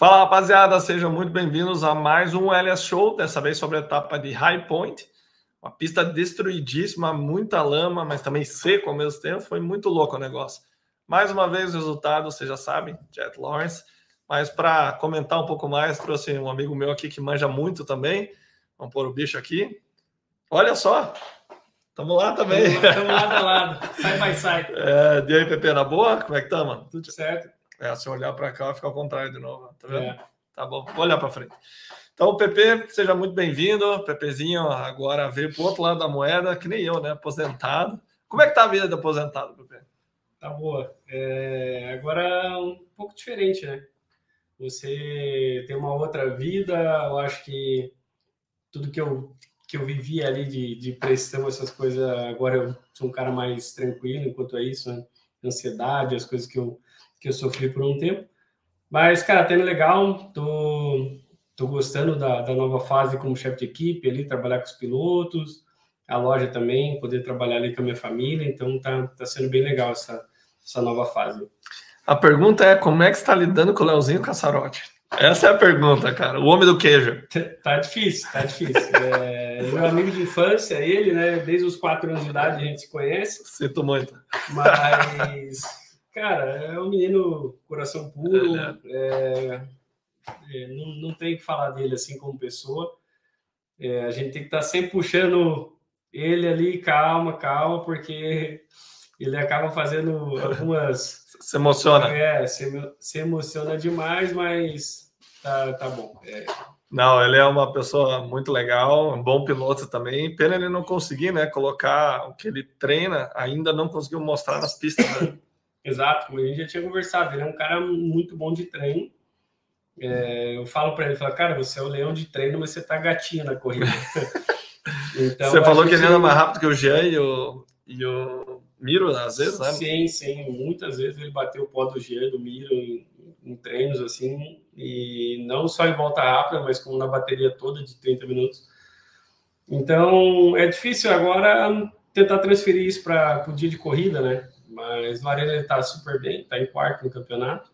Fala, rapaziada, sejam muito bem-vindos a mais um LS Show, dessa vez sobre a etapa de High Point. Uma pista destruidíssima, muita lama, mas também seco ao mesmo tempo. Foi muito louco o negócio. Mais uma vez o resultado, vocês já sabem, Jet Lawrence. Mas para comentar um pouco mais, trouxe um amigo meu aqui que manja muito também. Vamos pôr o bicho aqui. Olha só, estamos lá também. Estamos lado a lado, side by side. E aí, Pepe, na boa? Como é que tá, mano? Tudo certo. Se eu olhar para cá, vai ficar ao contrário de novo. Tá vendo? É. Tá bom, vou olhar para frente. Então, o Pepe, seja muito bem-vindo. Pepezinho agora veio para o outro lado da moeda, que nem eu, né? Aposentado. Como é que tá a vida de aposentado, Pepe? Tá boa. Agora um pouco diferente, né? Você tem uma outra vida, eu acho que tudo que eu vivi ali de pressão, essas coisas, agora eu sou um cara mais tranquilo enquanto é isso, né? Ansiedade, as coisas que eu sofri por um tempo. Mas, cara, tá indo legal, tô gostando da nova fase como chefe de equipe ali, trabalhar com os pilotos, a loja também, poder trabalhar ali com a minha família, então tá sendo bem legal essa nova fase. A pergunta é, como é que você está lidando com o Leozinho Cassarotti? Essa é a pergunta, cara, o homem do queijo. Tá difícil. Meu amigo de infância, ele, né, desde os 4 anos de idade a gente se conhece. Sinto muito. Mas, cara, é um menino coração puro, não tem o que falar dele assim como pessoa. A gente tem que estar sempre puxando ele ali, calma, porque ele acaba fazendo algumas... Se emociona. Se emociona demais, mas tá bom. Não, ele é uma pessoa muito legal, um bom piloto também. Pena ele não conseguir, né, colocar o que ele treina, ainda não conseguiu mostrar nas pistas, né? Exato, como a gente já tinha conversado, ele é um cara muito bom de treino. Eu falo para ele, cara, você é o leão de treino, mas você tá gatinho na corrida. Então, você falou que ele anda mais rápido que o Jean e o Miro, às vezes, né? Sim. Muitas vezes ele bateu o pó do Jean, do Miro, em treinos, assim, e não só em volta rápida, mas como na bateria toda de 30 minutos. Então, é difícil agora tentar transferir isso para o dia de corrida, né? Mas o Arena ele tá super bem, tá em quarto no campeonato.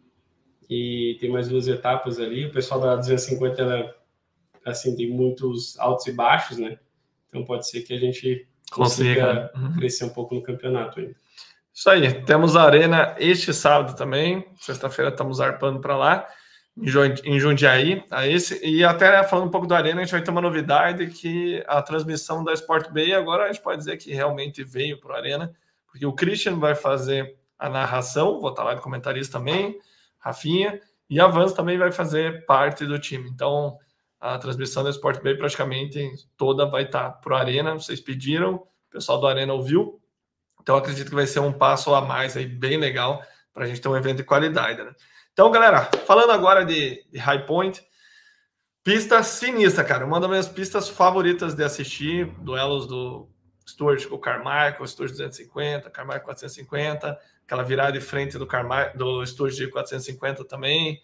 E tem mais 2 etapas ali. O pessoal da 250, assim, tem muitos altos e baixos, né? Então pode ser que a gente consiga crescer um pouco no campeonato ainda. Isso aí. Temos a Arena este sábado também. Sexta-feira estamos arpando para lá, em Jundiaí. E até falando um pouco da Arena, a gente vai ter uma novidade que a transmissão da Sport Bay agora a gente pode dizer que realmente veio para a Arena, porque o Christian vai fazer a narração, vou estar lá de comentarista também, Rafinha, e a Vans também vai fazer parte do time. Então, a transmissão da Sport Bay praticamente toda vai estar para a Arena. Vocês pediram, o pessoal do Arena ouviu. Então, acredito que vai ser um passo a mais aí, bem legal, para a gente ter um evento de qualidade, né? Então, galera, falando agora de High Point, pista sinistra, cara. Uma das minhas pistas favoritas de assistir, duelos do Stewart com o Carmichael, Stewart 250, Carmichael 450, aquela virada de frente do Stewart de 450 também.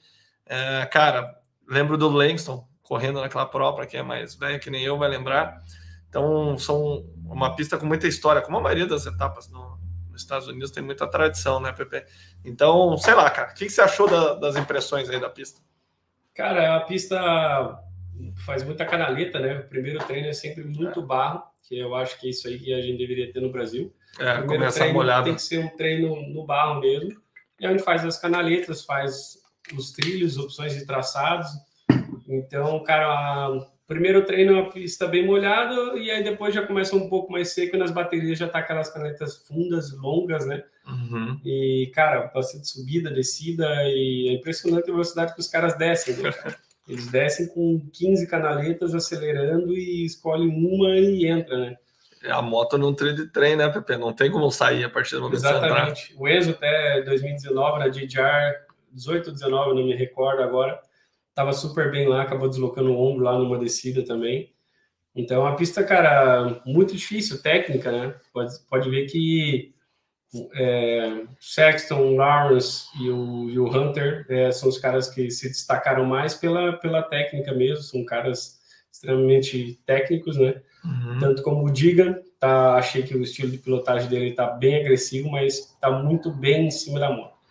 Cara, lembro do Langston correndo naquela prova, para quem é mais velho que nem eu vai lembrar. Então, são uma pista com muita história, como a maioria das etapas nos Estados Unidos tem muita tradição, né, Pepe? Então, sei lá, cara, o que você achou das impressões aí da pista? Cara, a pista faz muita canaleta, né? O primeiro treino é sempre muito barro, que eu acho que é isso aí que a gente deveria ter no Brasil. O primeiro treino tem que ser um treino no barro mesmo. E a gente faz as canaletas, faz os trilhos, opções de traçados. Então, cara, o primeiro treino é uma pista bem molhada e aí depois já começa um pouco mais seco e nas baterias já tá aquelas canaletas fundas, longas, né? E, cara, bastante subida, descida e é impressionante a velocidade que os caras descem, né? Eles descem com 15 canaletas acelerando e escolhem uma e entra, né? A moto não trilha de trem, né, Pepe? Não tem como sair a partir do momento que você entrar. Exatamente. O Enzo até 2019, na DJR 18 ou 19, não me recordo agora, estava super bem lá, acabou deslocando o ombro lá numa descida também. Então, é uma pista, cara, muito difícil, técnica, né? Pode ver que Sexton, Lawrence e o Hunter são os caras que se destacaram mais pela técnica mesmo, são caras extremamente técnicos, né? Tanto como o Digan, achei que o estilo de pilotagem dele tá bem agressivo, mas tá muito bem em cima da moto.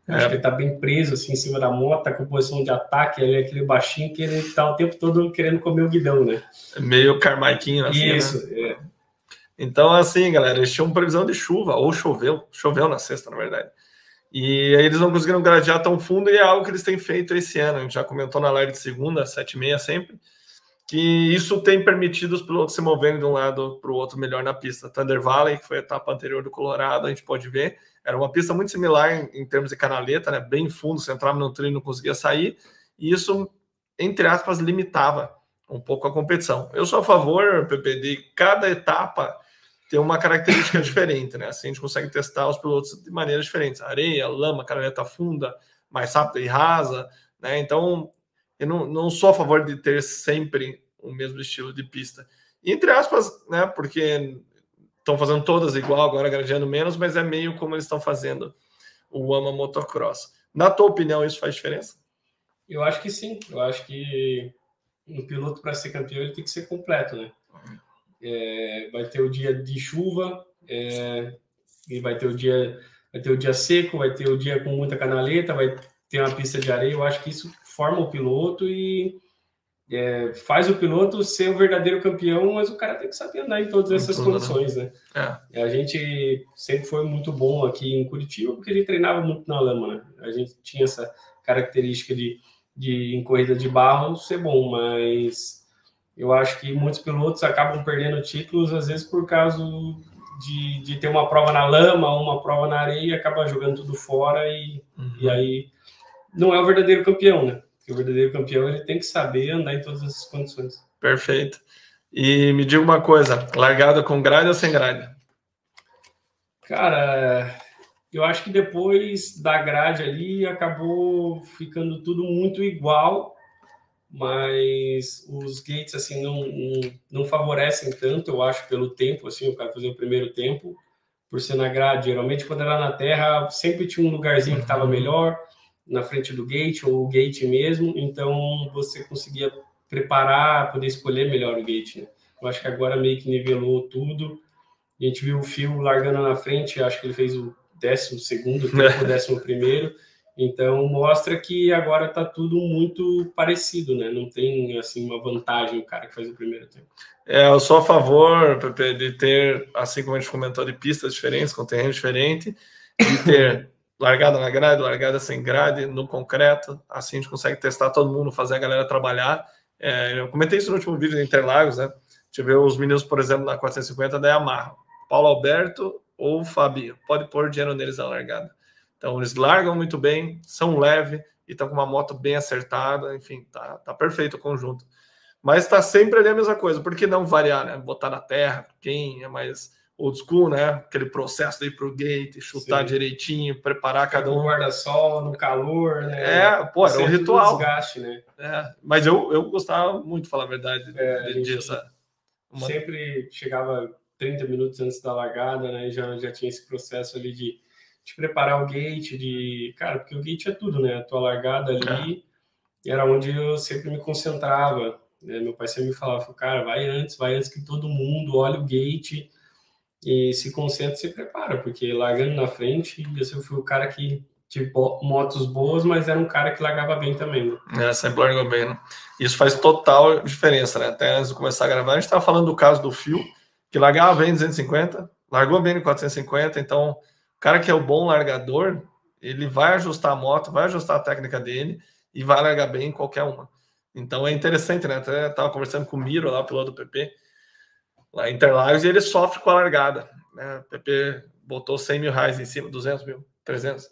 Acho que ele tá bem preso, assim, em cima da moto, tá com posição de ataque, ele é aquele baixinho que ele tá o tempo todo querendo comer o guidão, né? Meio Carmarquinho, assim, Isso, né? Então, assim, galera, eles tinham previsão de chuva, ou choveu na sexta, na verdade. E aí eles não conseguiram gradear tão fundo, e é algo que eles têm feito esse ano. A gente já comentou na live de segunda, 7h30 sempre, que isso tem permitido os pilotos se moverem de um lado para o outro melhor na pista. Thunder Valley, que foi a etapa anterior do Colorado, a gente pode ver, era uma pista muito similar em termos de canaleta, né? Bem fundo, você entrava no trilho e não conseguia sair, e isso, entre aspas, limitava um pouco a competição. Eu sou a favor, Pepe, de cada etapa ter uma característica diferente, né? Assim a gente consegue testar os pilotos de maneiras diferentes. Areia, lama, canaleta funda, mais rápida e rasa, né? Então, eu não sou a favor de ter sempre o mesmo estilo de pista. E, entre aspas, né? Porque estão fazendo todas igual, agora gradeando menos, mas é meio como eles estão fazendo o AMA Motocross. Na tua opinião, isso faz diferença? Eu acho que sim. Eu acho que um piloto, para ser campeão, ele tem que ser completo, né? Vai ter o dia de chuva, e vai ter o dia seco, vai ter o dia com muita canaleta, vai ter uma pista de areia. Eu acho que isso forma o piloto e faz o piloto ser o verdadeiro campeão, mas o cara tem que saber andar em todas essas condições, né? A gente sempre foi muito bom aqui em Curitiba, porque a gente treinava muito na lama, né? A gente tinha essa característica de em corrida de barro ser bom, mas eu acho que muitos pilotos acabam perdendo títulos, às vezes por causa de ter uma prova na lama, uma prova na areia, e acaba jogando tudo fora e aí não é o verdadeiro campeão, né? Porque o verdadeiro campeão ele tem que saber andar em todas essas condições. Perfeito. E me diga uma coisa, largada com grade ou sem grade? Cara, eu acho que depois da grade ali acabou ficando tudo muito igual, mas os gates assim não favorecem tanto, eu acho, pelo tempo, assim, o cara fazer o primeiro tempo por ser na grade. Geralmente quando era na terra sempre tinha um lugarzinho que estava melhor na frente do gate ou o gate mesmo, então você conseguia preparar, poder escolher melhor o gate, né? Eu acho que agora meio que nivelou tudo. A gente viu o Phil largando na frente, acho que ele fez o 12º tempo, o 11º. Então, mostra que agora está tudo muito parecido, né? Não tem, assim, uma vantagem o cara que faz o primeiro tempo. Eu sou a favor, Pepe, de ter, assim como a gente comentou, de pistas diferentes, com terreno diferente, de ter largada na grade, largada sem grade, no concreto. Assim a gente consegue testar todo mundo, fazer a galera trabalhar. Eu comentei isso no último vídeo de Interlagos, né? A gente vê os meninos, por exemplo, na 450 da Yamaha. Paulo Alberto ou Fabinho. Pode pôr dinheiro neles na largada. Então, eles largam muito bem, são leves e estão com uma moto bem acertada. Enfim, tá perfeito o conjunto. Mas está sempre ali a mesma coisa. Por que não variar, né? Botar na terra, quem é mais old school, né? Aquele processo de ir para o gate, chutar direitinho, preparar cada um. Guarda-sol, no calor, né? Era um ritual. Desgaste, né? Mas eu gostava muito, falar a verdade, disso. Sempre chegava 30 minutos antes da largada, né? Já tinha esse processo ali de preparar o gate, cara, porque o gate é tudo, né? A tua largada ali era onde eu sempre me concentrava, né? Meu pai sempre me falava, cara, vai antes que todo mundo, olha o gate e se concentra e se prepara, porque largando na frente, eu sempre fui o cara que tive motos boas, mas era um cara que largava bem também, né? Sempre largou bem, né? Isso faz total diferença, né? Até antes de começar a gravar, a gente estava falando do caso do Phil, que largava bem em 250, largou bem em 450, então o cara que é o bom largador, ele vai ajustar a moto, vai ajustar a técnica dele e vai largar bem em qualquer uma. Então é interessante, né? Até estava conversando com o Miro, lá, o piloto do PP, lá em Interlagos, e ele sofre com a largada, né? O PP botou 100 mil reais em cima, 200 mil, 300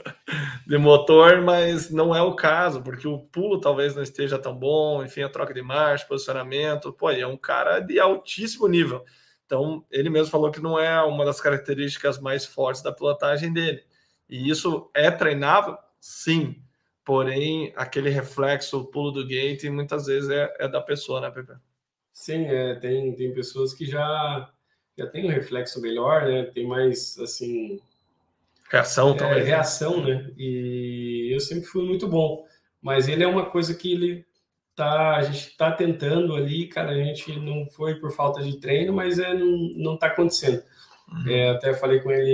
de motor, mas não é o caso, porque o pulo talvez não esteja tão bom, enfim, a troca de marcha, posicionamento, é um cara de altíssimo nível. Então, ele mesmo falou que não é uma das características mais fortes da pilotagem dele. E isso é treinável? Sim. Porém, aquele reflexo, o pulo do gate, muitas vezes é da pessoa, né, Pepe? Sim, tem pessoas que já tem um reflexo melhor, né? Tem mais, assim... Reação, talvez. Reação, né? E eu sempre fui muito bom. Mas ele é uma coisa que a gente está tentando ali, cara, a gente não foi por falta de treino, mas não está acontecendo. Até falei com ele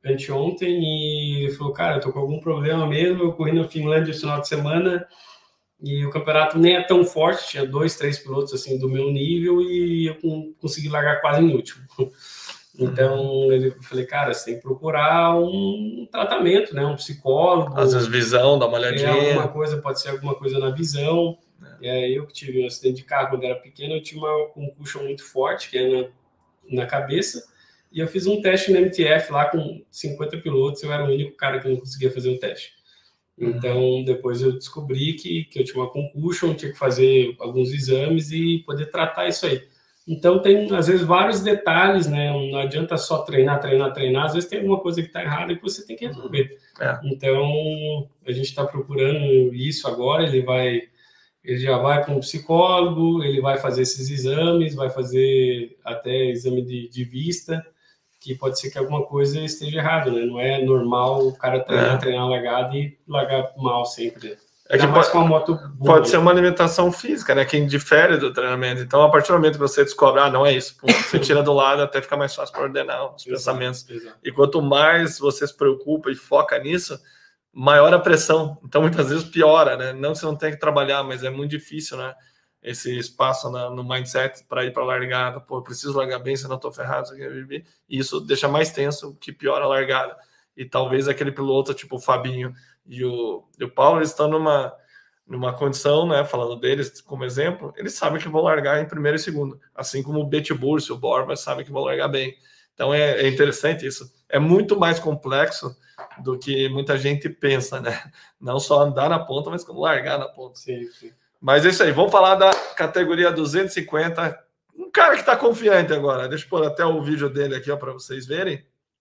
anteontem e falou, cara, eu tô com algum problema mesmo, eu corri na Finlândia esse final de semana e o campeonato nem é tão forte, tinha 2, 3 pilotos assim do meu nível e eu consegui largar quase em último. Então, eu falei, cara, você tem que procurar um tratamento, né? Um psicólogo. Às vezes visão, dá uma olhadinha. Alguma coisa, pode ser alguma coisa na visão. Eu que tive um acidente de carro quando era pequeno, eu tinha uma concussion muito forte, que é na cabeça, e eu fiz um teste no MTF lá com 50 pilotos, eu era o único cara que não conseguia fazer o teste. Então, depois eu descobri que eu tinha uma concussion, tinha que fazer alguns exames e poder tratar isso aí. Então, tem, às vezes, vários detalhes, né? Não adianta só treinar. Às vezes tem alguma coisa que está errada e que você tem que resolver. Então, a gente está procurando isso agora. Ele já vai para um psicólogo, ele vai fazer esses exames, vai fazer até exame de vista, que pode ser que alguma coisa esteja errada, né? Não é normal o cara treinar largado e largar mal sempre. É que mais com a moto boa, pode ser uma alimentação física, né? Quem difere do treinamento. Então, a partir do momento que você descobre, não é isso, você tira do lado, até fica mais fácil para ordenar os pensamentos. Exato. E quanto mais você se preocupa e foca nisso, maior a pressão. Então, muitas vezes piora, né? Não que você não tenha que trabalhar, mas é muito difícil, né? Esse espaço no mindset para ir para a largada. Pô, eu preciso largar bem, senão eu tô ferrado. E isso deixa mais tenso, que piora a largada. E talvez aquele piloto, tipo o Fabinho e o Paulo, eles estão numa condição, né, falando deles como exemplo, eles sabem que vão largar em primeiro e segundo, assim como o Betburse, o Borba sabem que vão largar bem. Então é interessante isso. É muito mais complexo do que muita gente pensa, né? Não só andar na ponta, mas como largar na ponta. Sim. Mas é isso aí. Vamos falar da categoria 250. Um cara que está confiante agora. Deixa eu pôr até o vídeo dele aqui para vocês verem.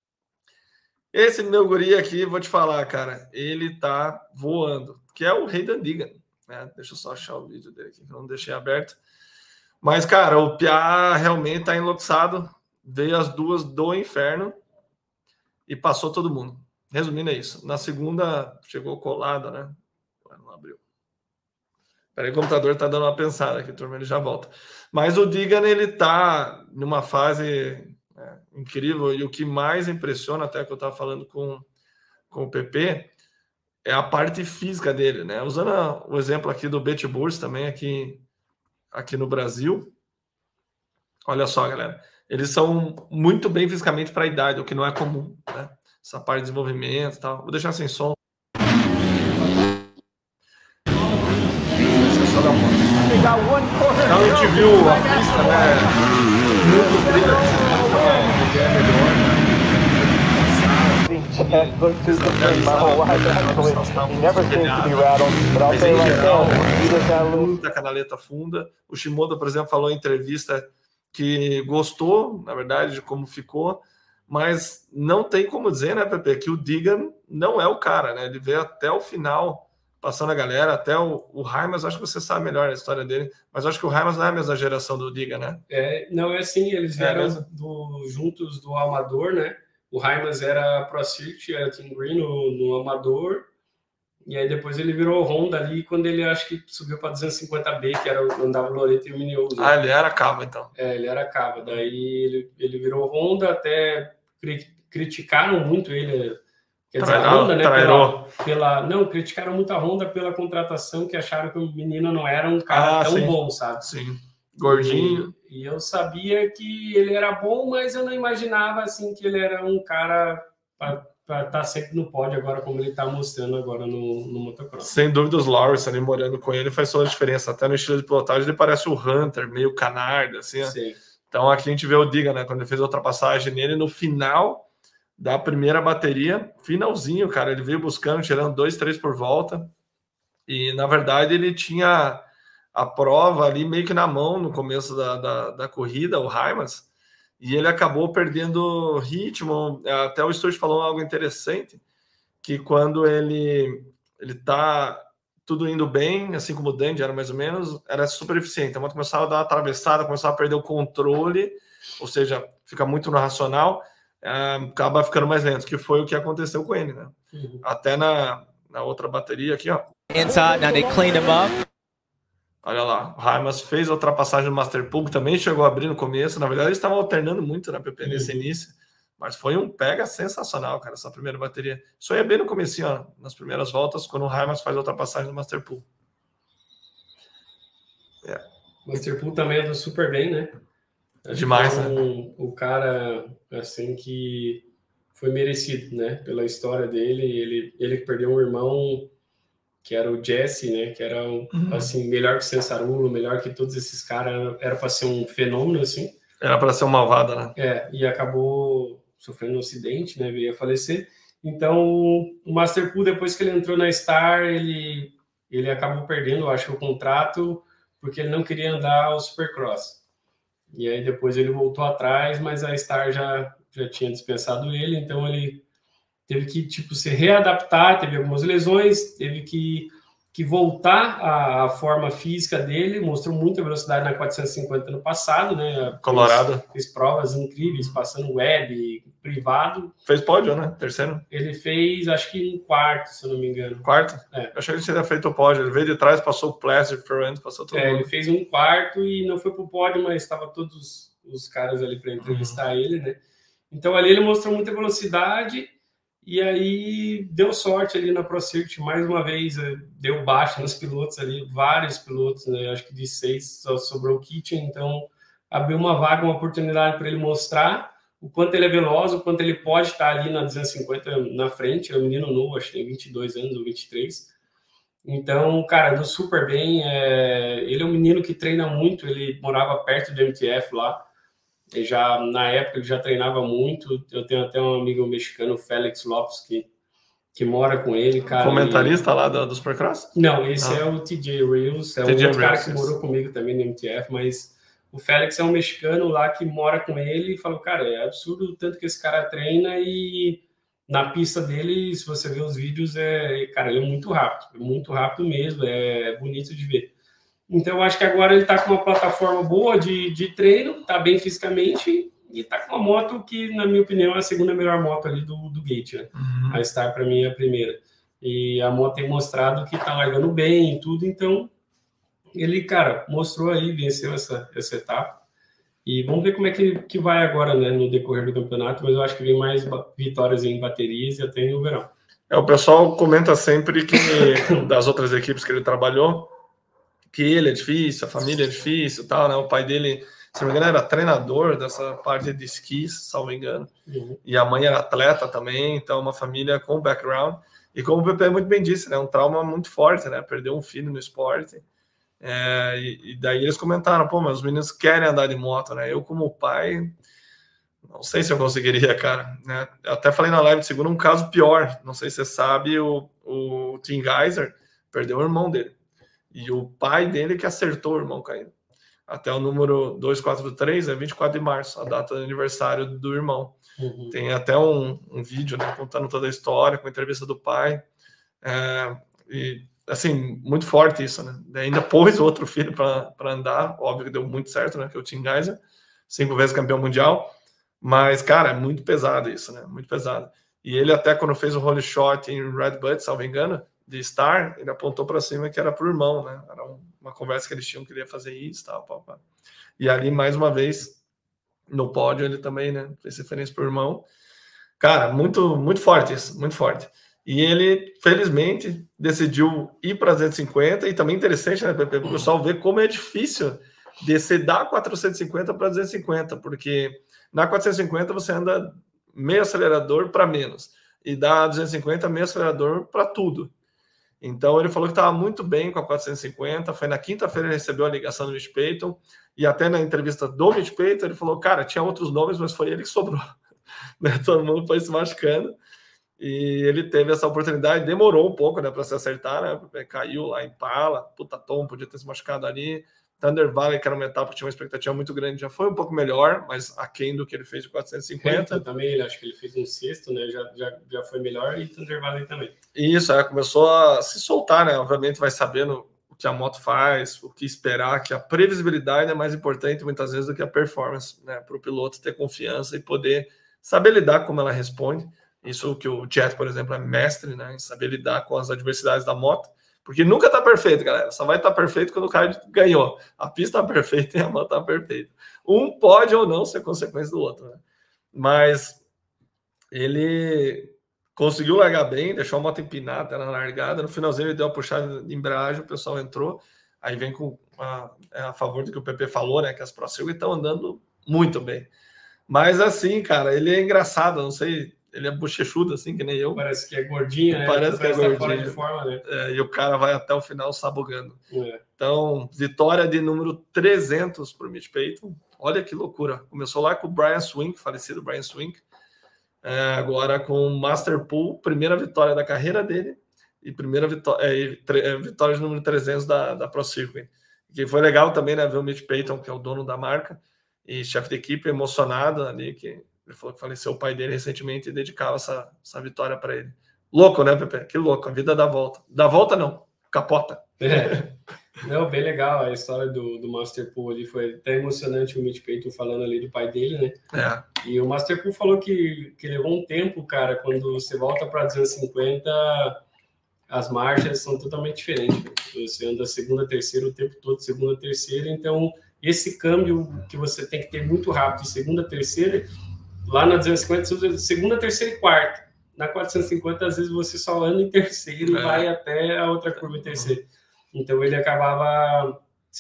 Esse meu guri aqui, vou te falar, cara, ele tá voando, que é o Hayden Deegan, né? Deixa eu só achar o vídeo dele aqui, que eu não deixei aberto. Mas, cara, o Piá realmente tá enlouçado, veio as duas do inferno e passou todo mundo. Resumindo, é isso. Na segunda, chegou colada, né? Não abriu. Peraí, o computador tá dando uma pensada aqui, turma, ele já volta. Mas o Deegan, ele tá numa fase... incrível, e o que mais impressiona, até que eu estava falando com o PP, é a parte física dele, né? Usando o exemplo aqui do Betburse também, aqui no Brasil. Olha só, galera, eles são muito bem fisicamente para a idade, o que não é comum, né? Essa parte de desenvolvimento e tal. Vou deixar sem som. Deixa eu só dar uma. Então a gente viu a pista, né? Muito brilho. Muita canaleta funda. O Shimoda, por exemplo, falou em entrevista que gostou, na verdade, de como ficou, mas não tem como dizer, né, Pepe, que o Deegan não é o cara, né? Ele veio até o final, passando a galera, até o Hymas, acho que você sabe melhor a história dele, mas acho que o Hymas não é a mesma geração do Deegan, né? Não é assim, eles vieram juntos do Amador, né? O Hymas era Pro Circuit, era Team Green no Amador, e aí depois ele virou Honda ali, quando ele acho que subiu para 250B, que era andava o Loreto e o Minioso. Ah, ele era Cava, então. Ele era Cava, daí ele virou Honda, até criticaram muito ele, quer dizer, a Honda, né? Criticaram muito a Honda pela contratação, que acharam que o menino não era um cara tão bom, sabe? Sim, gordinho. E eu sabia que ele era bom, mas eu não imaginava assim que ele era um cara para estar sempre no pódio agora, como ele está mostrando agora no motocross. Sem dúvida, os Lawrence ali morando com ele faz toda a diferença. Até no estilo de pilotagem ele parece o Hunter, meio canardo, assim. Sim. Então aqui a gente vê o Deegan, né? Quando ele fez a ultrapassagem nele, no final da primeira bateria, finalzinho, cara, ele veio buscando, tirando 2, 3 por volta. E na verdade ele tinha a prova ali meio que na mão no começo da corrida, o Hymas, e ele acabou perdendo ritmo. Até o Sturge falou algo interessante, que quando ele tá tudo indo bem, assim como o Dandy era mais ou menos, era super eficiente. A moto começava a dar uma atravessada, começava a perder o controle, ou seja, fica muito no racional, acaba ficando mais lento, que foi o que aconteceu com ele, né? Até na outra bateria aqui, ó. Inside, now they cleaned him up. Olha lá, o Hymas fez a ultrapassagem do Master Pool, também chegou a abrir no começo. Na verdade, eles estavam alternando muito na PP nesse início. Mas foi um pega sensacional, cara, essa primeira bateria. Isso aí é bem no comecinho, ó, nas primeiras voltas, quando o Hymas faz a ultrapassagem do Masterpool. O Masterpool também andou super bem, né? Demais, né? O cara, assim, que foi merecido, né? Pela história dele. Ele perdeu um irmão que era o Jesse, né? Que era, assim, melhor que o Sensarulo, melhor que todos esses caras. Era para ser um fenômeno, assim. Era para ser uma malvada, né? E acabou sofrendo um acidente, né? Veio a falecer. Então, o Masterpool, depois que ele entrou na Star, ele acabou perdendo, eu acho, o contrato, porque ele não queria andar o Supercross. E aí depois ele voltou atrás, mas a Star já tinha dispensado ele, então ele teve que, tipo, se readaptar, teve algumas lesões, teve que voltar à forma física dele, mostrou muita velocidade na 450 no passado, né? Colorado. Fez provas incríveis, passando web, privado. Fez pódio, né? Terceiro. Ele fez, acho que um quarto, se eu não me engano. Quarto? Eu achei que ele tinha feito o pódio. Ele veio de trás, passou o Placer, Ferrand, passou todo mundo. Ele fez um quarto e não foi pro pódio, mas estava todos os caras ali para entrevistar ele, né? Então ali ele mostrou muita velocidade. E aí deu sorte ali na Pro Circuit, mais uma vez, deu baixa nos pilotos ali, vários pilotos, né? Acho que de 6 só sobrou o Kitchen, então abriu uma vaga, uma oportunidade para ele mostrar o quanto ele é veloz, o quanto ele pode estar ali na 250 na frente. É um menino novo, acho que tem 22 anos ou 23. Então, cara, deu super bem. Ele é um menino que treina muito, ele morava perto do MTF lá. Na época ele já treinava muito. Eu tenho até um amigo mexicano, Félix Lopes, que mora com ele, cara. Comentarista lá do Supercross? Não, esse é o TJ Reels, um outro cara que morou comigo também no MTF, mas o Félix é um mexicano lá que mora com ele e falou, cara, é absurdo o tanto que esse cara treina e na pista dele, se você ver os vídeos, cara, ele é muito rápido mesmo, é bonito de ver. Então, eu acho que agora ele está com uma plataforma boa de treino, está bem fisicamente e está com uma moto que, na minha opinião, é a segunda melhor moto ali do Gate, né? A Star, para mim, é a primeira. E a moto tem mostrado que está largando bem e tudo, então ele, cara, mostrou aí, venceu essa etapa. E vamos ver como é que vai agora, né, no decorrer do campeonato, mas eu acho que vem mais vitórias em baterias e até no verão. O pessoal comenta sempre que das outras equipes que ele trabalhou, que ele é difícil, a família é difícil, tal, né? O pai dele, se não me engano, era treinador dessa parte de esquis, salvo engano. E a mãe era atleta também, então uma família com background. E como o Pepe muito bem disse, né? Um trauma muito forte, né? Perdeu um filho no esporte. E daí eles comentaram, pô, mas os meninos querem andar de moto, né? Eu, como pai, não sei se eu conseguiria, cara. Né? Eu até falei na live de segunda um caso pior. Não sei se você sabe, o Tim Geiser perdeu o irmão dele. E o pai dele que acertou o irmão caindo. Até o número 243 é 24 de março, a data do aniversário do irmão. Tem até um vídeo, né, contando toda a história, com a entrevista do pai. E, assim, muito forte isso, né? Ainda pôs o outro filho para andar, óbvio que deu muito certo, né? Que é o Tim Geiser, 5 vezes campeão mundial. Mas, cara, é muito pesado isso, né? Muito pesado. E ele até, quando fez o holy shot em Red Bull, salvo engano, de Star, ele apontou para cima que era pro irmão, né? Era uma conversa que eles tinham, queria fazer isso, tal, pá. E ali, mais uma vez, no pódio, ele também, né? Fez referência pro irmão. Cara, muito, muito forte isso, muito forte. E ele, felizmente, decidiu ir para 250, e também interessante, né? Para o pessoal ver como é difícil descer da 450 para 250, porque na 450 você anda meio acelerador para menos, e da 250 meio acelerador para tudo. Então ele falou que estava muito bem com a 450. Foi na quinta-feira ele recebeu a ligação do Mitch Payton, e até na entrevista do Mitch Payton ele falou, cara, tinha outros nomes, mas foi ele que sobrou. Todo mundo foi se machucando, e ele teve essa oportunidade. Demorou um pouco, né, para se acertar, né? Caiu lá em Pala, puta tom, podia ter se machucado ali. Thunder Valley, que era uma etapa que tinha uma expectativa muito grande, já foi um pouco melhor, mas aquém do que ele fez de 450. Também, acho que ele fez um sexto, né? Já foi melhor, e Thunder Valley também. Isso, começou a se soltar, né? Obviamente vai sabendo o que a moto faz, o que esperar, que a previsibilidade é mais importante muitas vezes do que a performance, né? Para o piloto ter confiança e poder saber lidar como ela responde. Isso que o Jet, por exemplo, é mestre, né? Em saber lidar com as adversidades da moto. Porque nunca tá perfeito, galera. Só vai estar perfeito quando o cara ganhou. A pista tá perfeita e a moto tá perfeita. Um pode ou não ser consequência do outro, né? Mas ele conseguiu largar bem, deixou a moto empinada na largada, no finalzinho ele deu uma puxada de embreagem, o pessoal entrou, aí vem com a favor do que o PP falou, né, que as Pro Circuit estão andando muito bem. Mas assim, cara, ele é engraçado, não sei, ele é bochechudo assim, que nem eu. Parece que é gordinho, né? Parece que é gordinho. Tá fora de forma, né? E o cara vai até o final sabugando. Então, vitória de número 300 para o Mitch Payton. Olha que loucura. Começou lá com o Brian Swink, falecido Brian Swink. Agora com o Masterpool, primeira vitória da carreira dele e primeira vitória de número 300 da Pro Circuit. Que foi legal também, né, ver o Mitch Payton, que é o dono da marca e chefe de equipe, emocionado ali, que ele falou que faleceu o pai dele recentemente e dedicava essa vitória para ele. Louco, né, Pepe? Que louco, a vida dá volta. Dá volta não, capota. Não, bem legal a história do Masterpool ali, foi até emocionante o Mitch Payton falando ali do pai dele, né? E o Masterpool falou que levou um tempo, cara, quando você volta para 250, as marchas são totalmente diferentes. Você anda segunda, terceira o tempo todo, segunda, terceira, então esse câmbio que você tem que ter muito rápido de segunda, terceira, lá na 250 você usa segunda, terceira e quarta. Na 450, às vezes você só anda em terceiro e vai até a outra curva em terceiro. Então ele acabava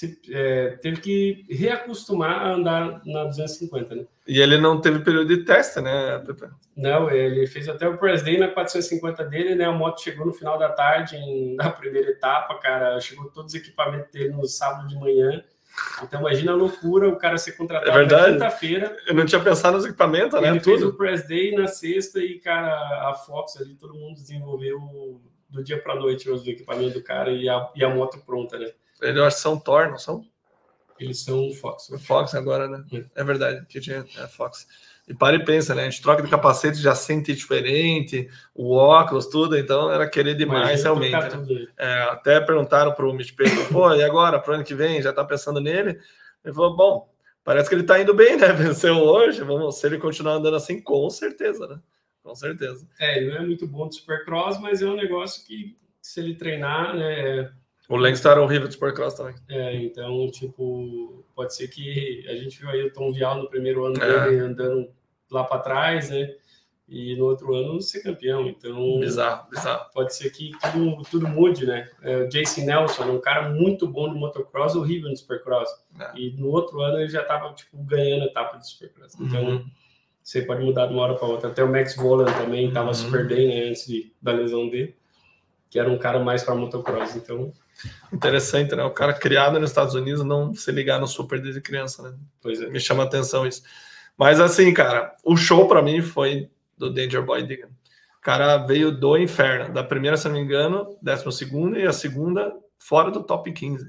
teve que reacostumar a andar na 250, né? E ele não teve período de teste, né, Pepe? Não, ele fez até o press day na 450 dele, né? A moto chegou no final da tarde, na primeira etapa, cara, chegou todos os equipamentos dele no sábado de manhã. Então imagina a loucura, o cara ser contratado na quinta-feira. Eu não tinha pensado nos equipamentos, né? Ele fez o press day na sexta e, cara, a Fox ali, todo mundo desenvolveu do dia para noite os equipamentos do cara e a moto pronta, né? Eles acho que são Thor, não são? Eles são Fox. Fox agora, né? É verdade, que tinha Fox. E para e pensa, né? A gente troca de capacete, já sente diferente, o óculos, tudo, então era querer demais, realmente. Né? Até perguntaram para o Mitch Payton, pô, e agora, para o ano que vem, já tá pensando nele? Ele falou, bom, parece que ele tá indo bem, né? Venceu hoje, se ele continuar andando assim, com certeza, né? Com certeza. Ele não é muito bom de Supercross, mas é um negócio que, se ele treinar, né? O Langston era horrível de Supercross também. Então, tipo, pode ser que a gente viu aí o Tom Vial no primeiro ano dele andando lá para trás, né? E no outro ano ser campeão. Então, bizarro. Pode ser que tudo mude, né? O Jason Nelson é um cara muito bom no motocross, horrível no Supercross. E no outro ano ele já estava tipo ganhando a etapa de Supercross. Então, você pode mudar de uma hora para outra. Até o Max Volan também estava super bem, né, antes da lesão dele, que era um cara mais para motocross. Então, interessante, né? O cara criado nos Estados Unidos não se ligar no Super desde criança, né? Pois é. Me chama a atenção isso. Mas assim, cara, o show para mim foi do Danger Boy Digan. O cara veio do inferno. Da primeira, se não me engano, 12ª e a segunda fora do top 15.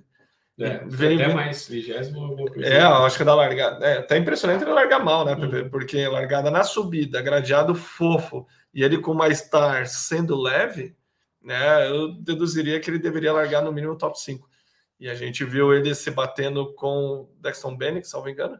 Veio até mais 30º. Acho que da largada. Até impressionante ele largar mal, né, Pepe? Porque largada na subida, gradeado fofo, e ele com uma Star sendo leve, né? Eu deduziria que ele deveria largar no mínimo top 5. E a gente viu ele se batendo com Dexton Bennick, salvo engano,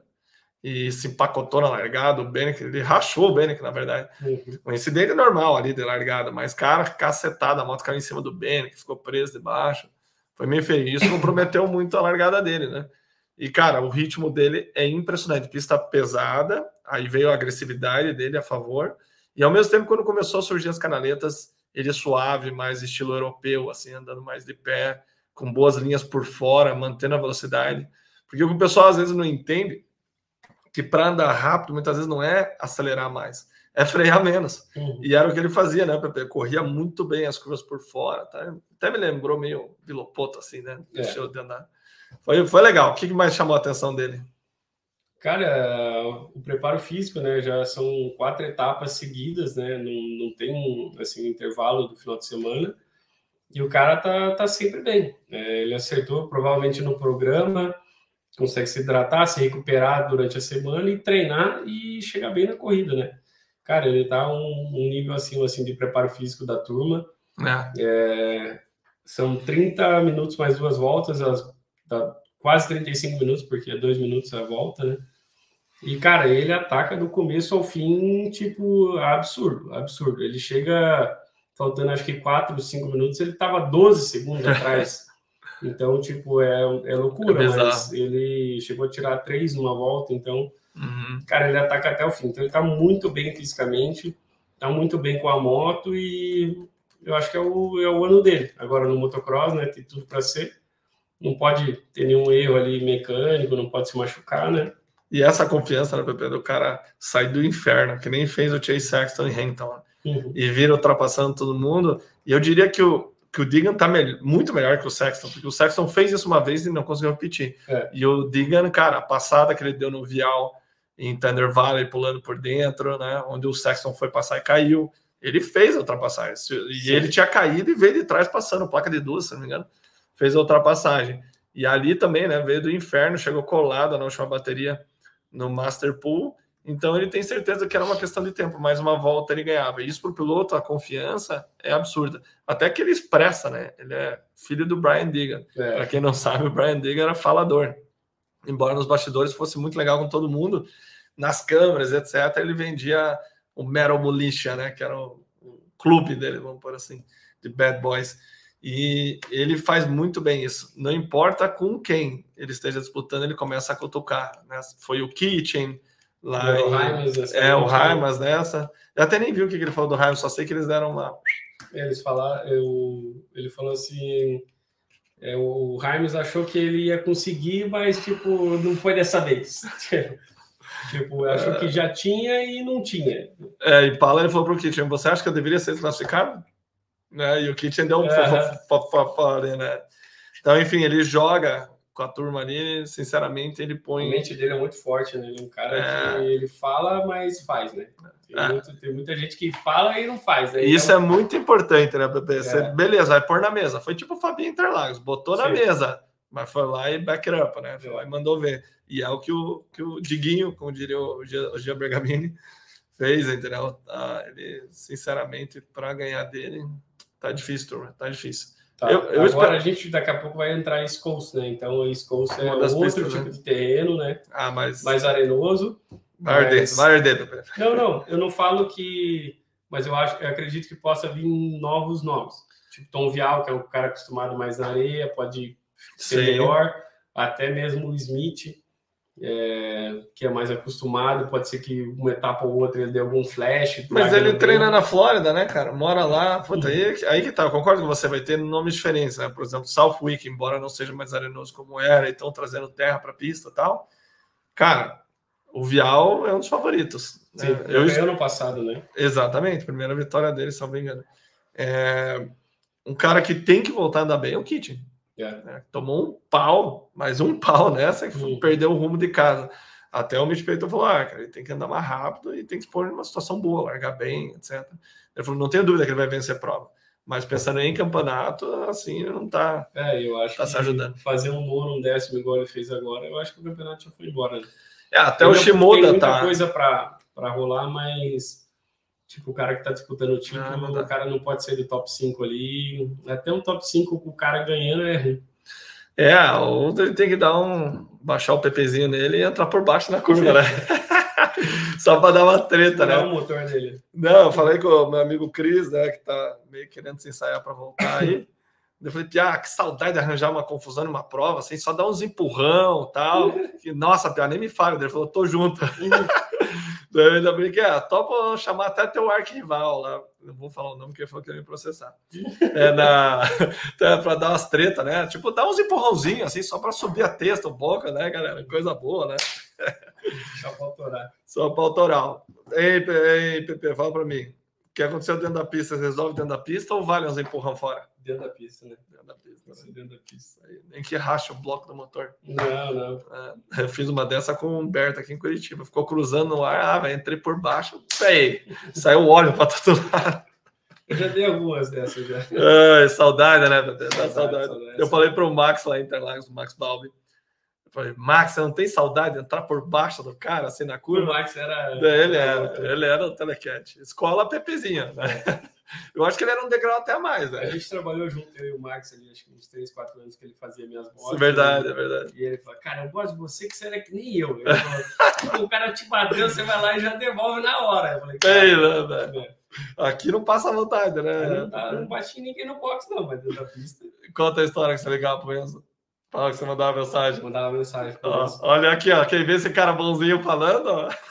e se empacotou na largada. O Bennick, ele rachou o Bennick, na verdade. Um incidente normal ali de largada, mas, cara, cacetada, a moto caiu em cima do Bennick, ficou preso debaixo. Foi meio feio. Isso comprometeu muito a largada dele, né? E, cara, o ritmo dele é impressionante. Pista pesada, aí veio a agressividade dele a favor. E, ao mesmo tempo, quando começou a surgir as canaletas, ele suave, mais estilo europeu, assim, andando mais de pé, com boas linhas por fora, mantendo a velocidade. Porque o que o pessoal, às vezes, não entende, que para andar rápido, muitas vezes, não é acelerar mais, é frear menos. E era o que ele fazia, né, Pepe? Corria muito bem as curvas por fora, tá? Até me lembrou meio Vilopoto, assim, né? Deixou de andar. Foi legal. O que mais chamou a atenção dele? Cara, o preparo físico, né? Já são 4 etapas seguidas, né? Não tem assim, um intervalo do final de semana. E o cara tá sempre bem. Ele acertou provavelmente no programa, consegue se hidratar, se recuperar durante a semana e treinar e chegar bem na corrida, né? Cara, ele tá um nível acima assim, de preparo físico da turma. São 30 minutos mais 2 voltas, quase 35 minutos, porque é 2 minutos a volta, né? E, cara, ele ataca do começo ao fim, tipo, absurdo. Ele chega, faltando acho que 4, 5 minutos, ele tava 12 segundos atrás. Então, tipo, é loucura, mas ele chegou a tirar 3 numa volta, então, cara, ele ataca até o fim. Então, ele tá muito bem fisicamente, tá muito bem com a moto e eu acho que é o ano dele. Agora no motocross, né? Tem tudo para ser. Não pode ter nenhum erro ali mecânico, não pode se machucar, né? E essa confiança, né, Pepe, do cara sair do inferno, que nem fez o Chase Sexton em Hamilton, e vira ultrapassando todo mundo. E eu diria que o Deegan tá muito melhor que o Sexton, porque o Sexton fez isso uma vez e não conseguiu repetir. E o Deegan, cara, a passada que ele deu no Vial em Thunder Valley, pulando por dentro, né, onde o Sexton foi passar e caiu, ele fez a ultrapassagem. E ele tinha caído e veio de trás passando, placa de 2, se não me engano, fez a ultrapassagem. E ali também, né, veio do inferno, chegou colado na última bateria no Master Pool, então ele tem certeza que era uma questão de tempo, mais uma volta ele ganhava. E isso para o piloto, a confiança é absurda. Até que ele expressa, né? Ele é filho do Brian Deegan. Para quem não sabe, o Brian Deegan era falador. Embora nos bastidores fosse muito legal com todo mundo, nas câmeras, etc., ele vendia o Metal Militia, né? Que era o clube dele, vamos pôr assim, de Bad Boys. E ele faz muito bem isso. Não importa com quem ele esteja disputando, ele começa a cutucar, né? Foi o Kitchen lá o Hymas, o Hymas nessa. Eu até nem vi o que ele falou do Hymas, só sei que eles deram uma... Eles falaram, ele falou assim, o Hymas achou que ele ia conseguir, mas tipo, não foi dessa vez. Tipo, achou que já tinha e não tinha. E Paula, ele falou pro Kitchen, você acha que eu deveria ser classificado? Né? E o Kitchen deu né? Então, enfim, ele joga com a turma ali, sinceramente, ele põe... A mente dele é muito forte, né? Ele é um cara que ele fala, mas faz, né? Tem muita gente que fala e não faz. Né? Isso é muito importante, né, Pepe? Você, beleza, vai pôr na mesa. Foi tipo o Fabinho Interlagos, botou na mesa, mas foi lá e back it up, né? Foi lá e mandou ver. E é o que o Diguinho, como diria o Gia Bergamini, fez, entendeu? Ele, sinceramente, para ganhar dele, tá difícil, turma, tá difícil. Tá. Agora a gente daqui a pouco vai entrar em East Coast, né? Então o East Coast é outro tipo de terreno, né? Mais arenoso. Vai arder, Pepe. Não, eu não falo que... Mas eu acredito que possa vir novos nomes. Tipo Tom Vial, que é um cara acostumado mais na areia, pode ser melhor. Até mesmo o Smith, que é mais acostumado, pode ser que uma etapa ou outra ele dê algum flash. Mas ele treina na Flórida, né, cara? Mora lá. Puta, aí que tá. Eu concordo que você vai ter nomes diferentes, né? Por exemplo, Southwick, embora não seja mais arenoso como era, e estão trazendo terra para a pista e tal. Cara, o Vial é um dos favoritos. Sim, né? Eu ano passado, né? Exatamente, primeira vitória dele, se não me engano. Um cara que tem que voltar a andar bem é o Kitchen. Tomou um pau, mais um pau nessa, que perdeu o rumo de casa. Até o Mitch Payton falou, cara, ele tem que andar mais rápido e tem que se pôr numa situação boa, largar bem, etc. Ele falou, não tenho dúvida que ele vai vencer a prova. Mas pensando em campeonato, assim, não tá, eu acho tá se ajudando. Fazer um nono, um décimo igual ele fez agora, eu acho que o campeonato já foi embora. Né? Até o Shimoda tem muita coisa para rolar, mas tipo, o cara que tá disputando o título, o cara não pode ser do top 5 ali. Até um top 5 com o cara ganhando é ruim. Ou ele tem que baixar o PPzinho nele e entrar por baixo na curva, né? Só para dar uma treta, né? Não é o motor dele. Não, eu falei com o meu amigo Cris, né, que tá meio querendo se ensaiar para voltar aí. Eu falei, que saudade de arranjar uma confusão numa prova, assim, só dar uns empurrão e tal. Que, nossa, Pia, nem me fala. Ele falou, tô junto. Eu ainda brinquei, topa chamar até teu arquival lá. Não vou falar o nome, porque ele falou que ia me processar. Para dar umas tretas, né? Tipo, dar uns empurrãozinhos, assim, só para subir a testa um pouco, né, galera? Coisa boa, né? Só para autorar. Só para autorar. Ei, Pepe, fala para mim. O que aconteceu dentro da pista, resolve dentro da pista ou vale uns empurrão fora? Dentro da pista, né? Dentro da pista. Né? Dentro da pista. Nem que racha o bloco do motor. Não. Eu fiz uma dessa com o Humberto aqui em Curitiba. Ficou cruzando no ar, entrei por baixo, saiu óleo para todo lado. Eu já dei algumas dessas já. Saudade, né? Saudade. Eu falei para o Max lá em Interlagos, o Max Balbi. Eu falei, Max, você não tem saudade de entrar por baixo do cara, assim, na curva? O Max era... Ele era o Telecat. Escola Pepezinha, né? Eu acho que ele era um degrau até a mais, né? A gente trabalhou junto, eu e o Max, ali, acho que uns 3, 4 anos que ele fazia minhas motos. É verdade. E ele falou, cara, eu gosto de você que você era que nem eu. O cara te bateu, você vai lá e já devolve na hora. Eu falei, velho. Aqui não passa vontade, né? Não bati ninguém no box, não, mas dentro da pista. Conta a história que você ligava pro Enzo. Fala que você mandava mensagem. Mandava mensagem. Olha aqui, quem vê esse cara bonzinho falando,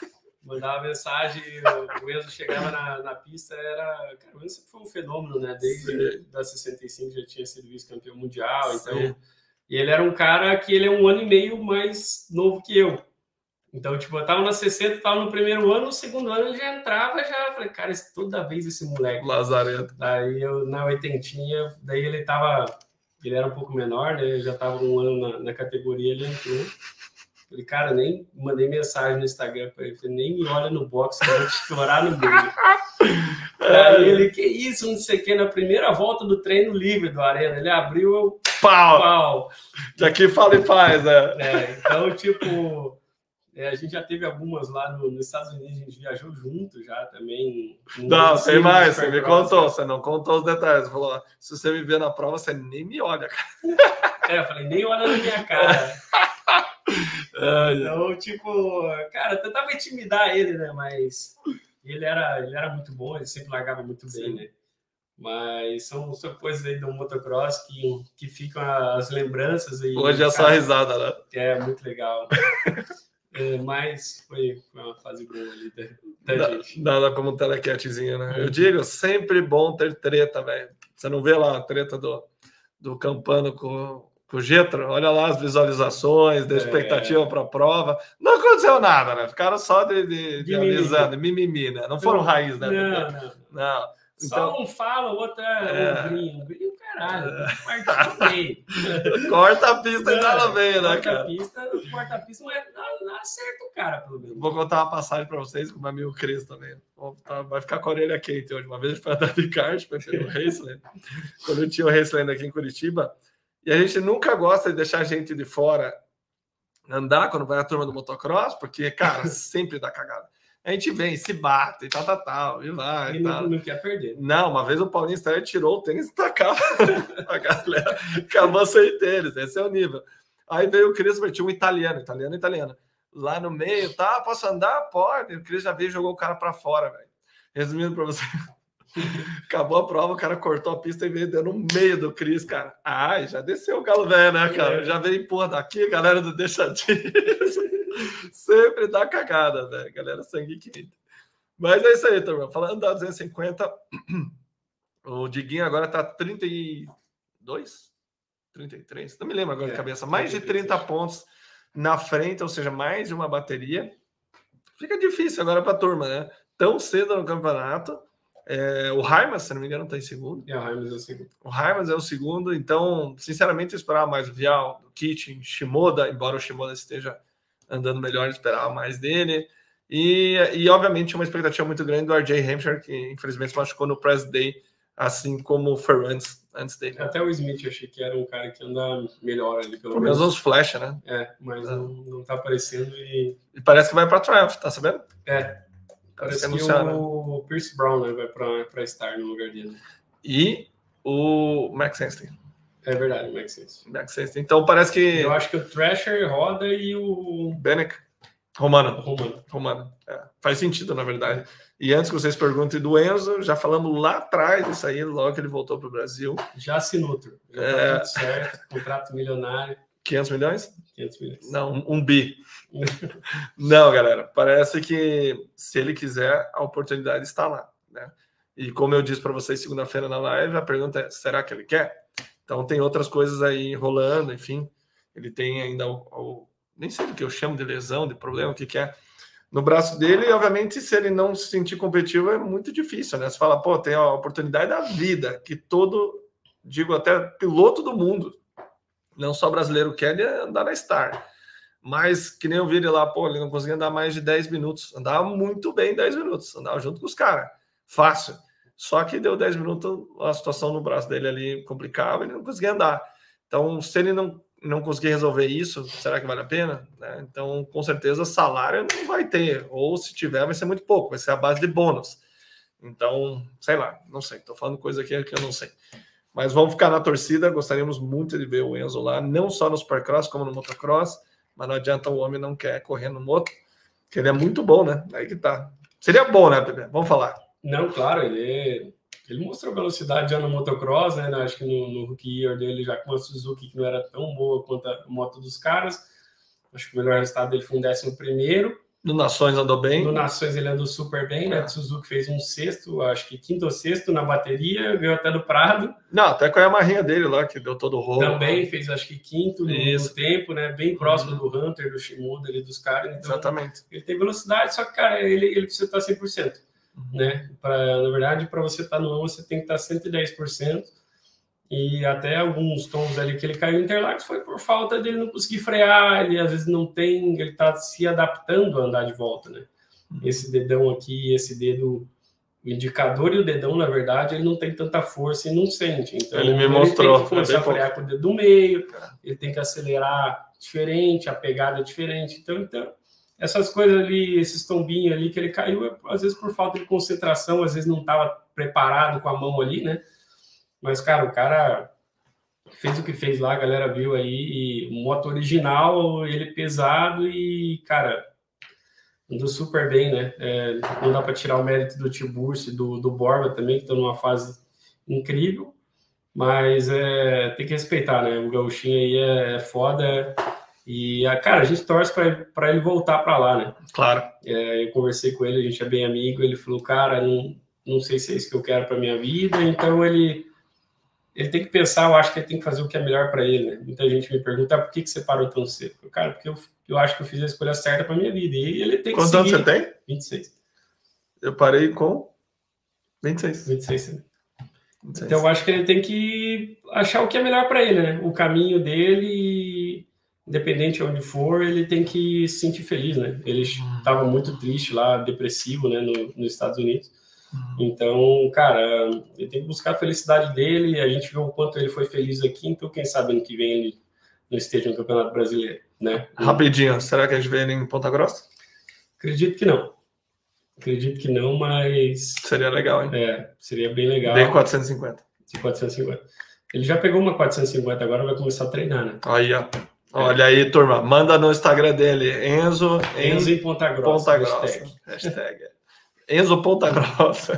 mandava mensagem, o Enzo chegava na pista, cara, o Enzo foi um fenômeno, né? Desde da 65 já tinha sido vice-campeão mundial, então... E ele era um cara que ele é 1 ano e meio mais novo que eu. Então, tipo, eu tava na 60, tava no primeiro ano, no segundo ano ele já entrava, falei, cara, toda vez esse moleque. Lazarento. Daí eu, na 80, daí ele era um pouco menor, né? Eu já tava 1 ano na categoria, ele entrou. Falei, cara, nem mandei mensagem no Instagram pra ele, falei, nem me olha no box que eu vou te estourar no meio. Aí ele, que isso, não sei o que, na primeira volta do treino livre do Arena, ele abriu, eu... Pau! Daqui fala e faz, então, tipo, a gente já teve algumas lá nos Estados Unidos, a gente viajou junto já também. Não, tem mais, você me contou, você não contou os detalhes, você falou, se você me ver na prova, você nem me olha, cara. Eu falei, nem olha na minha cara. Então, tipo, cara, eu tentava intimidar ele, né, mas ele era muito bom, ele sempre largava muito bem, né. Mas são coisas aí do motocross que ficam as lembranças aí. Hoje é só risada, né? É muito legal. Mas foi uma fase boa ali da gente. Nada como um telequetezinho, né? Eu digo, sempre bom ter treta, velho. Você não vê lá a treta do Campano com o Getro? Olha lá as visualizações, da expectativa para a prova. Não aconteceu nada, né? Ficaram só de avisando, mimimi, né? Não foram raiz, né? Não. Então, só um fala, o outro é um gringo, caralho. Corta a pista e nada bem, né, cara? Corta a pista, não acerta o cara, pelo menos. Vou contar uma passagem para vocês com o meu amigo Cris também. Vai ficar com a orelha quente hoje. Uma vez a gente foi andar de kart, foi pelo Raceland. Quando eu tinha o Raceland aqui em Curitiba. E a gente nunca gosta de deixar a gente de fora andar quando vai a turma do motocross, porque, cara, sempre dá cagada. A gente vem, se bate, tal, e vai. E não quer perder. Não, uma vez o Paulinho Steyr tirou o tênis e tacava a galera. Acabou sem tênis, esse é o nível. Aí veio o Cris, tinha um italiano. Lá no meio, posso andar? Pode. O Cris já veio e jogou o cara pra fora, velho. Resumindo pra você, acabou a prova, o cara cortou a pista e veio dando no meio do Cris, cara. Já desceu o galo velho, né, cara? Já veio, porra, daqui, galera do Deixa Disso. Sempre dá cagada, velho. Galera, sangue quente. Mas é isso aí, turma. Falando da 250, o Diguinho agora tá 32? 33? Não me lembro agora de cabeça. Mais de 30 pontos na frente, ou seja, mais de uma bateria. Fica difícil agora para a turma, né? Tão cedo no campeonato. O Raimas, se não me engano, está em segundo. O Raimas é o segundo. O Raimas é o segundo. Então, sinceramente, eu esperava mais o Vial, o Kitchen, Shimoda, embora o Shimoda esteja andando melhor, esperava mais dele. E obviamente, uma expectativa muito grande do RJ Hampshire, que infelizmente se machucou no Press Day, assim como o Ferrantes antes dele. Até o Smith, eu achei que era um cara que anda melhor ali, pelo menos uns flash, né? Mas não tá aparecendo e parece que vai para Triumph, tá sabendo? Parece que o Pierce Brown, né, vai para Star no lugar dele. E o Max Henstein. É verdade, o Max Henstein. Então parece que... Eu acho que o Thrasher roda e o... Benek. Romano. Faz sentido, na verdade. E antes que vocês perguntem do Enzo, já falamos lá atrás disso aí, logo que ele voltou para o Brasil. Já assinou, já tá tudo certo, contrato milionário. 500 milhões? 500 milhões. Não, 1 bi. Não, galera, parece que se ele quiser, a oportunidade está lá, né? E como eu disse para vocês segunda-feira na live, a pergunta é, será que ele quer? Então tem outras coisas aí rolando, enfim. Ele tem ainda nem sei o que eu chamo de lesão, de problema, o que é no braço dele, e obviamente se ele não se sentir competitivo é muito difícil, né? Você fala, tem a oportunidade da vida, que digo até piloto do mundo, não só brasileiro, quer andar na Star. Mas que nem eu vi ele lá, ele não conseguia andar mais de 10 minutos, andava muito bem 10 minutos, andava junto com os caras, fácil. Só que deu 10 minutos, a situação no braço dele ali complicava, ele não conseguia andar. Então, se ele não conseguir resolver isso, será que vale a pena? Então, com certeza, salário não vai ter. Ou se tiver, vai ser muito pouco. Vai ser a base de bônus. Então, sei lá. Não sei. Estou falando coisa aqui que eu não sei. Mas vamos ficar na torcida. Gostaríamos muito de ver o Enzo lá. Não só no Supercross, como no Motocross. Mas não adianta, o homem não quer correr no moto. Porque ele é muito bom, né? Aí que tá. Seria bom, né, Pepe? Vamos falar. Não, claro. Ele mostrou velocidade já no motocross, né? Acho que no rookie year dele, já com a Suzuki, que não era tão boa quanto a moto dos caras. Acho que o melhor resultado dele foi um 11º. No Nações andou bem. No Nações ele andou super bem, né? Suzuki fez um sexto, acho que quinto ou sexto na bateria, ganhou até do Prado. Não, até com a Yamaha dele lá, que deu todo o rolo. Também fez, acho que quinto no tempo, né? Bem próximo do Hunter, do Shimoda ali, dos caras. Então, exatamente. Ele tem velocidade, só que, cara, ele precisa estar 100%. Né? Na verdade, para você estar no AMA, você tem que estar 110%. E até alguns tons ali que ele caiu em Interlagos foi por falta dele não conseguir frear, ele às vezes não tem, ele tá se adaptando a andar de volta, né? Esse dedão aqui, esse dedo, o indicador e o dedão, na verdade, ele não tem tanta força e não sente. Então, ele me mostrou. Ele tem que começar a frear com o dedo do meio, ele tem que acelerar diferente, a pegada é diferente. Então essas coisas ali, esses tombinhos ali que ele caiu, às vezes por falta de concentração, às vezes não estava preparado com a mão ali, né? Mas, cara, o cara fez o que fez lá, a galera viu aí, e moto original, ele pesado e, cara, andou super bem, né? Não dá para tirar o mérito do Tiburcio e do Borba também, que estão numa fase incrível, mas tem que respeitar, né? O gauchinho aí é foda e, cara, a gente torce para ele voltar para lá, né? Claro. Eu conversei com ele, a gente é bem amigo, ele falou, cara, não sei se é isso que eu quero para minha vida, então ele tem que pensar, eu acho que ele tem que fazer o que é melhor para ele, né? Muita gente me pergunta, por que você parou tão cedo? Cara, porque eu acho que eu fiz a escolha certa para minha vida. E ele tem que Quantos anos você tem? 26. Eu parei com 26. 26. Então, eu acho que ele tem que achar o que é melhor para ele, né? O caminho dele, independente de onde for, ele tem que se sentir feliz, né? Ele estava muito triste lá, depressivo, né? Nos Estados Unidos. Então, cara, ele tem que buscar a felicidade dele, a gente viu o quanto ele foi feliz aqui, então quem sabe ano que vem ele não esteja no Campeonato Brasileiro, né? Rapidinho, será que a gente vê ele em Ponta Grossa? Acredito que não, mas... Seria legal, hein? Seria bem legal. D450. De 450. Ele já pegou uma 450, agora vai começar a treinar, né? Aí, ó. Olha aí, turma, manda no Instagram dele, Enzo em Ponta Grossa. Ponta Grossa. Hashtag. Enzo Ponta Grossa.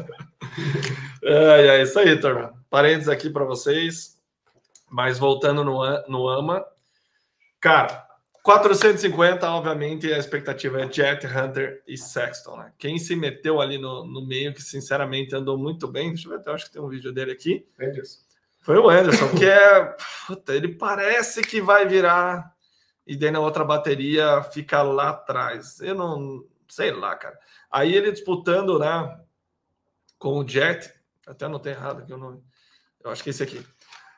É isso aí, turma. Parênteses aqui para vocês. Mas voltando no AMA. Cara, 450, obviamente, a expectativa é Jet, Hunter e Sexton, né? Quem se meteu ali no meio, que sinceramente andou muito bem. Deixa eu ver, eu acho que tem um vídeo dele aqui. Anderson. Foi o Anderson, que ele parece que vai virar e daí na outra bateria fica lá atrás. Eu não sei lá, cara. Aí ele disputando, né, com o Jet, até anotei errado aqui o nome, eu acho que é esse aqui.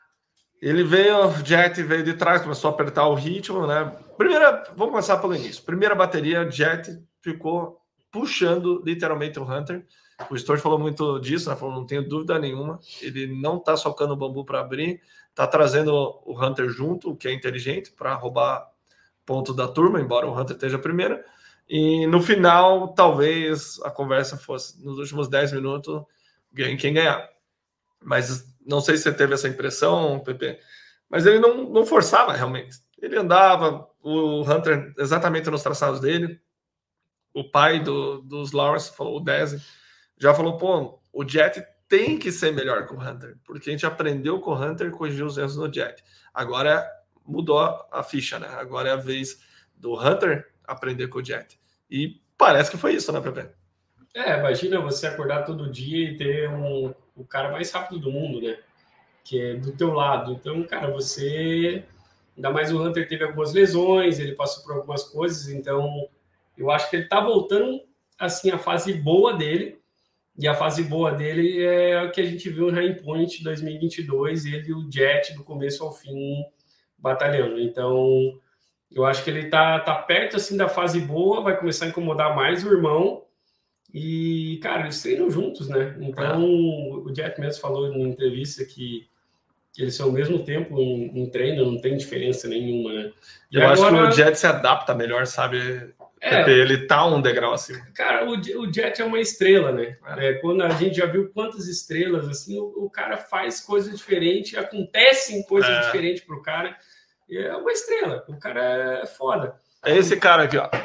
O Jet veio de trás, começou a apertar o ritmo, né? Vamos começar pelo início. Primeira bateria, o Jet ficou puxando literalmente o Hunter. O Storch falou muito disso, né? Falou, não tenho dúvida nenhuma. Ele não tá socando o bambu para abrir, tá trazendo o Hunter junto, o que é inteligente, para roubar ponto da turma, embora o Hunter esteja primeiro. E no final, talvez a conversa fosse, nos últimos 10 minutos, quem ganhar. Mas não sei se você teve essa impressão, Pepe, mas ele não forçava realmente. Ele andava, o Hunter exatamente nos traçados dele. O pai dos Lawrence, o Desi, já falou, pô, o Jet tem que ser melhor que o Hunter, porque a gente aprendeu com o Hunter e corrigiu os erros no Jet. Agora mudou a ficha, né? Agora é a vez do Hunter aprender com o Jet. E parece que foi isso, né, Pepe? Imagina você acordar todo dia e ter o cara mais rápido do mundo, né? Que é do teu lado. Então, cara, você... Ainda mais o Hunter teve algumas lesões, ele passou por algumas coisas, então eu acho que ele tá voltando, assim, a fase boa dele. E a fase boa dele é o que a gente viu no High Point 2022, ele e o Jet do começo ao fim batalhando. Então, eu acho que ele tá perto, assim, da fase boa, vai começar a incomodar mais o irmão. E, cara, eles treinam juntos, né? Então, o Jet mesmo falou em entrevista que eles são ao mesmo tempo em treino, não tem diferença nenhuma, né? Eu acho que o Jet se adapta melhor, sabe? Ele tá um degrau assim. Cara, o Jet é uma estrela, né? Quando a gente já viu quantas estrelas, assim, o cara faz coisas diferentes, acontecem coisas diferentes pro cara. É uma estrela, o cara é foda. É esse cara aqui, ó.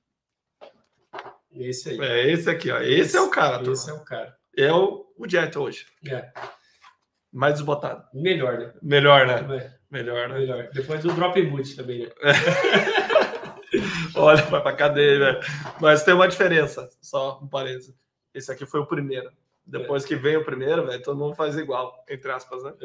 Esse aí. É esse aqui, ó. Esse é o cara. Esse é o cara. É o Jet hoje. Mais desbotado. Melhor, né? Melhor, né? Melhor, né? Melhor. Depois do drop boot também, né? Olha, vai pra cadeia, velho. Mas tem uma diferença, só um parênteses. Esse aqui foi o primeiro. Depois que vem o primeiro, velho, todo mundo faz igual, entre aspas, né?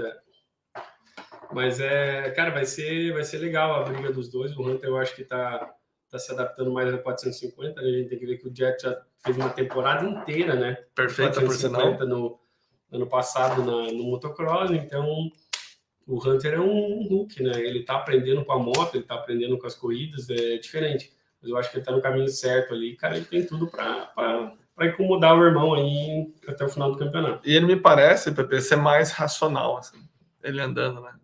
Mas cara, vai ser legal a briga dos dois. O Hunter eu acho que tá se adaptando mais a 450, né? A gente tem que ver que o Jet já fez uma temporada inteira, né? Perfeita, por sinal. No ano passado no motocross, então o Hunter é um Hulk, né? Ele tá aprendendo com a moto, ele tá aprendendo com as corridas, é diferente. Mas eu acho que ele tá no caminho certo ali, cara, ele tem tudo para incomodar o irmão aí até o final do campeonato. E ele me parece, Pepe, ser mais racional, assim, ele andando, né?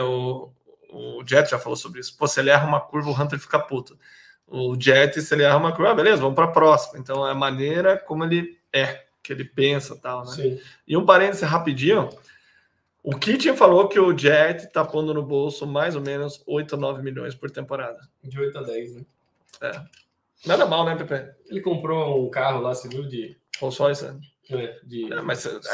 O Jet já falou sobre isso. Pô, se ele erra uma curva, o Hunter fica puto. O Jet, se ele erra uma curva, beleza, vamos para a próxima. Então, é a maneira como ele que ele pensa e tal, né? Sim. E um parêntese rapidinho, o Keating falou que o Jet tá pondo no bolso mais ou menos 8 a 9 milhões por temporada. De 8 a 10, né? Nada mal, né, Pepe? Ele comprou um carro lá, você viu, de... Rolls-Royce, né? Mas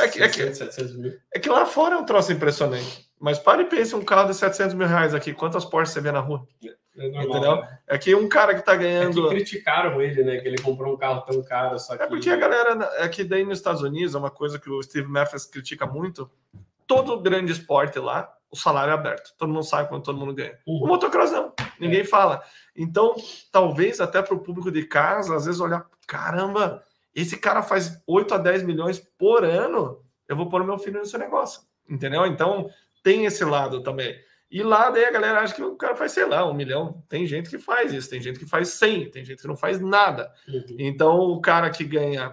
700 mil. É que lá fora é um troço impressionante. Mas para e pense um carro de 700 mil reais aqui. Quantas Porsche você vê na rua? É normal, entendeu? Né? É que um cara que tá ganhando... É que criticaram ele, né? Que ele comprou um carro tão caro. Só que... É porque a galera... É que daí nos Estados Unidos, é uma coisa que o Steve Matthews critica muito. Todo grande esporte lá, o salário é aberto. Todo mundo sabe quanto todo mundo ganha. O motocross não. Ninguém fala. Então, talvez até para o público de casa, às vezes olhar... Caramba, esse cara faz 8 a 10 milhões por ano. Eu vou pôr o meu filho nesse negócio. Entendeu? Então... Tem esse lado também. E lá daí a galera acha que o cara faz, sei lá, 1 milhão. Tem gente que faz isso, tem gente que faz 100, tem gente que não faz nada. Então o cara que ganha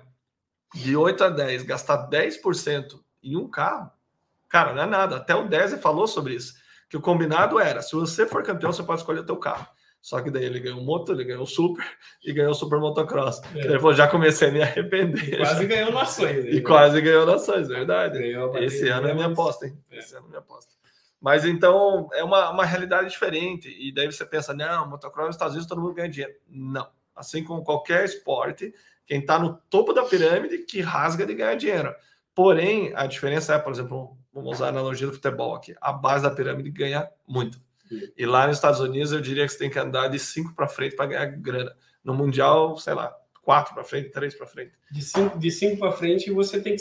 de 8 a 10, gastar 10% em um carro, cara, não é nada. Até o Desi falou sobre isso. Que o combinado era, se você for campeão, você pode escolher o teu carro. Só que daí ele ganhou o moto, ele ganhou o Super e ganhou o Super Motocross. Ele falou, já comecei a me arrepender. E quase ganhou nações. E quase ganhou nações, verdade. Esse ano é minha aposta, hein? Esse ano é minha aposta. Mas então, é uma realidade diferente. E daí você pensa, não, motocross nos Estados Unidos todo mundo ganha dinheiro. Não. Assim como qualquer esporte, quem está no topo da pirâmide que rasga de ganhar dinheiro. Porém, a diferença é, por exemplo, vamos usar a analogia do futebol aqui. A base da pirâmide ganha muito. E lá nos Estados Unidos, eu diria que você tem que andar de 5 para frente para ganhar grana. No Mundial, sei lá, 4 para frente, 3 para frente. De 5 para frente, você tem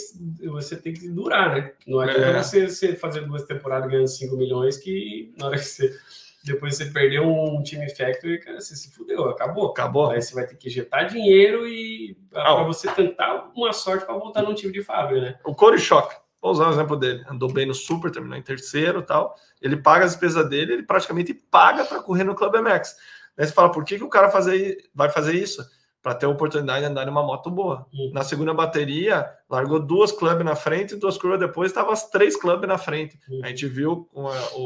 que durar, né? Não adianta você fazer 2 temporadas ganhando 5 milhões que na hora que depois você perdeu um time factory, cara, você se fudeu, acabou. Aí você vai ter que injetar dinheiro e para você tentar uma sorte para voltar num time de fábrica, né? O Corey Schock. Vou usar o exemplo dele. Andou bem no Super, terminou em terceiro e tal. Ele paga as despesas dele, ele praticamente paga para correr no Club MX. Aí você fala, por que o cara vai fazer isso? Para ter a oportunidade de andar em uma moto boa. Na segunda bateria, largou 2 clubes na frente, 2 curvas depois, estava as 3 clubes na frente. A gente viu com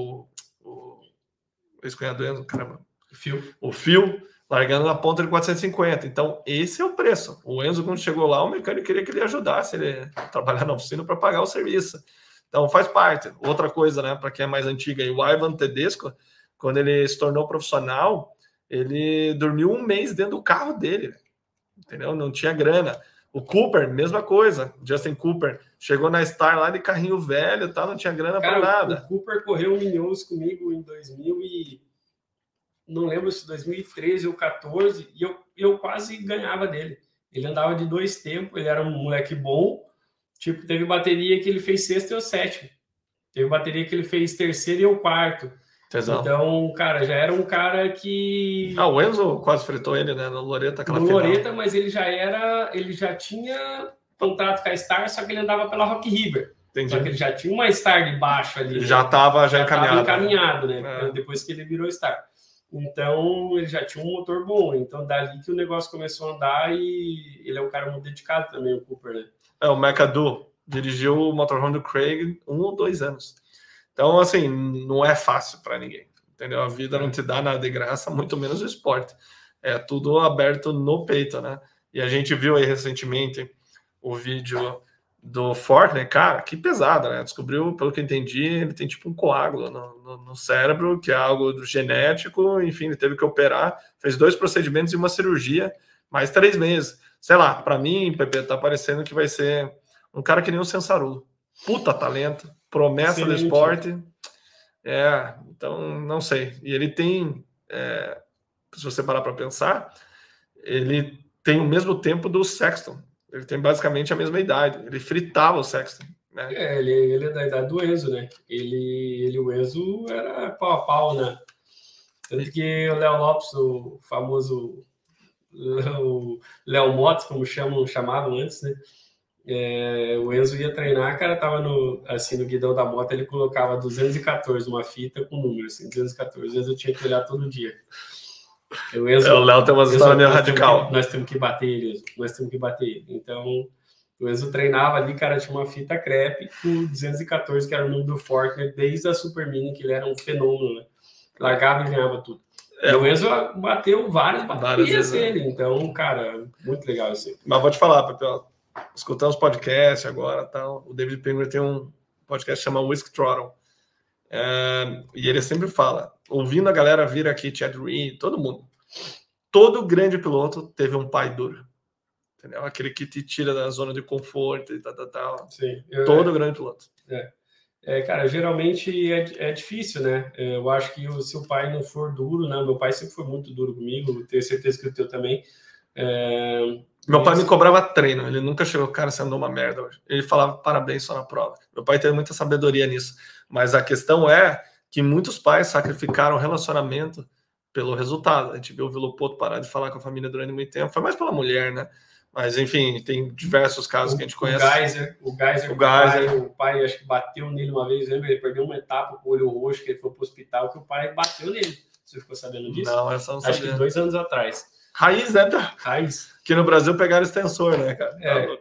o ex-cunhado do Enzo, caramba, o Phil largando na ponta de 450. Então, esse é o preço. O Enzo, quando chegou lá, o mecânico queria que ele ajudasse ele a trabalhar na oficina para pagar o serviço. Então, faz parte. Outra coisa, né, para quem é mais antiga, o Ivan Tedesco, quando ele se tornou profissional, ele dormiu 1 mês dentro do carro dele, entendeu? Não tinha grana. O Cooper, mesma coisa. Justin Cooper chegou na Star lá de carrinho velho, tá? Não tinha grana para nada. O Cooper correu um Minhos comigo em 2000 e não lembro se 2013 ou 14, e eu quase ganhava dele. Ele andava de 2 tempos, ele era um moleque bom. Tipo, teve bateria que ele fez 6º e eu 7º. Teve bateria que ele fez 3º e eu 4º. Então, cara, já era um cara que... o Enzo quase fretou ele, né? No Loretta, aquela final. No Loretta, mas ele já tinha contrato com a Star, só que ele andava pela Rock River. Entendi. Só que ele já tinha uma Star de baixo ali. Já estava encaminhado, né? Depois que ele virou Star. Então, ele já tinha um motor bom. Então, dali que o negócio começou a andar e ele é um cara muito dedicado também, o Cooper, né? O McAdoo dirigiu o motorhome do Craig 1 ou 2 anos. Então, assim, não é fácil para ninguém, entendeu? A vida não te dá nada de graça, muito menos o esporte. É tudo aberto no peito, né? E a gente viu aí recentemente o vídeo do Forkner, cara, que pesado, né? Descobriu, pelo que eu entendi, ele tem tipo um coágulo no cérebro, que é algo genético, enfim, ele teve que operar, fez 2 procedimentos e uma cirurgia, mais 3 meses. Sei lá, para mim, Pepe, tá parecendo que vai ser um cara que nem o Sensarulo. Puta talento, promessa do esporte. Então, não sei. E ele tem, se você parar para pensar, ele tem o mesmo tempo do Sexton. Ele tem basicamente a mesma idade. Ele fritava o Sexton. Né? Ele é da idade do Enzo, né? O Enzo era pau a pau, né? Tanto que o Léo Lopes, o famoso o Léo Motos, como chamavam antes, né? O Enzo ia treinar, cara, tava no guidão da moto, ele colocava 214, uma fita com número, assim, 214. Às vezes eu tinha que olhar todo dia. O Léo tem uma história meio radical. Nós temos que bater ele. Então, o Enzo treinava ali, cara, tinha uma fita crepe com 214, que era o número do Fortner, desde a Super Mini, que ele era um fenômeno, né? Largava e ganhava tudo. O Enzo bateu várias baterias ele. Então, cara, muito legal isso aí. Mas vou te falar, Pepe, escutando os podcasts agora, tal. O David Penguin tem um podcast que chama Whisk Throttle. E ele sempre fala, ouvindo a galera vir aqui, Chad Reed, todo mundo. Todo grande piloto teve um pai duro. Entendeu? Aquele que te tira da zona de conforto e tal. Sim. Todo grande piloto. Cara, geralmente é difícil, né? Eu acho que se o pai não for duro, né? Meu pai sempre foi muito duro comigo, tenho certeza que o teu também. Meu pai me cobrava treino, ele nunca chegou, cara, você andou uma merda hoje. Ele falava parabéns só na prova. Meu pai teve muita sabedoria nisso. Mas a questão é que muitos pais sacrificaram o relacionamento pelo resultado. A gente viu o Villopoto parar de falar com a família durante muito tempo, foi mais pela mulher, né? Mas, enfim, tem diversos casos que a gente conhece. O Geiser, o pai acho que bateu nele uma vez, lembra? Ele perdeu uma etapa com o olho roxo, que ele foi para o hospital, que o pai bateu nele. Você ficou sabendo disso? Não, essa não sabia. Acho que 2 anos atrás. Raiz, né? Raiz. Que no Brasil pegaram extensor, né, cara?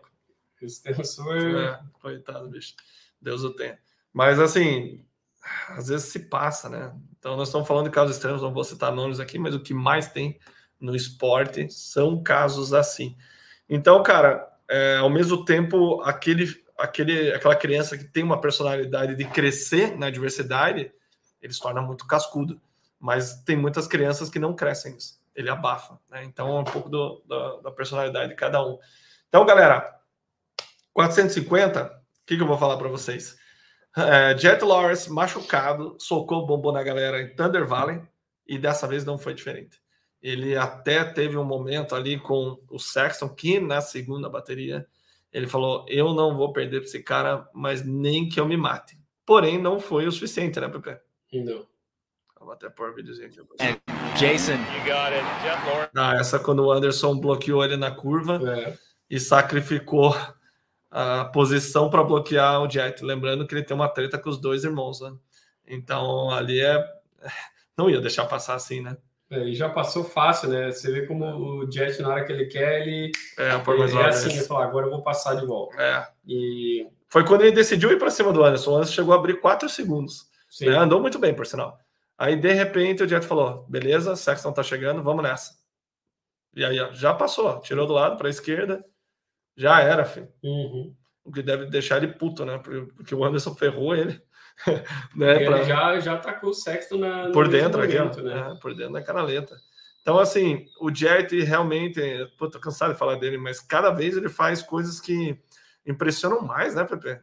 Extensor... coitado, bicho. Deus o tenha. Mas, assim, às vezes se passa, né? Então, nós estamos falando de casos extremos, não vou citar nomes aqui, mas o que mais tem no esporte são casos assim. Então, cara, ao mesmo tempo, aquela criança que tem uma personalidade de crescer na adversidade, ele se torna muito cascudo. Mas tem muitas crianças que não crescem isso. Ele abafa, né? Então, é um pouco da personalidade de cada um. Então, galera, 450, o que eu vou falar para vocês? Jet Lawrence, machucado, socou o bombom na galera em Thunder Valley, e dessa vez não foi diferente. Ele até teve um momento ali com o Sexton, que na segunda bateria, ele falou, eu não vou perder para esse cara, mas nem que eu me mate. Porém, não foi o suficiente, né, Pepe? Não. Vou até pôr o videozinho aqui. Jason, you got it. Jet Lawrence. Essa quando o Anderson bloqueou ele na curva e sacrificou a posição para bloquear o Jet. Lembrando que ele tem uma treta com os dois irmãos, né? Então, ali não ia deixar passar assim, né? E já passou fácil, né? Você vê como o Jet, na hora que ele quer, ele assim, ele fala, agora eu vou passar de volta. E... Foi quando ele decidiu ir para cima do Anderson. O Anderson chegou a abrir 4 segundos. Né? Andou muito bem, por sinal. Aí, de repente, o Jet falou, beleza, Sexton tá chegando, vamos nessa. E aí, ó, já passou, tirou do lado para a esquerda, já era, filho. O que deve deixar ele puto, né? Porque o Anderson ferrou ele. Né, ele já atacou o Sexton por dentro aqui, né? Por dentro da canaleta. Então, assim, o Jet realmente, tô cansado de falar dele, mas cada vez ele faz coisas que impressionam mais, né, Pepe?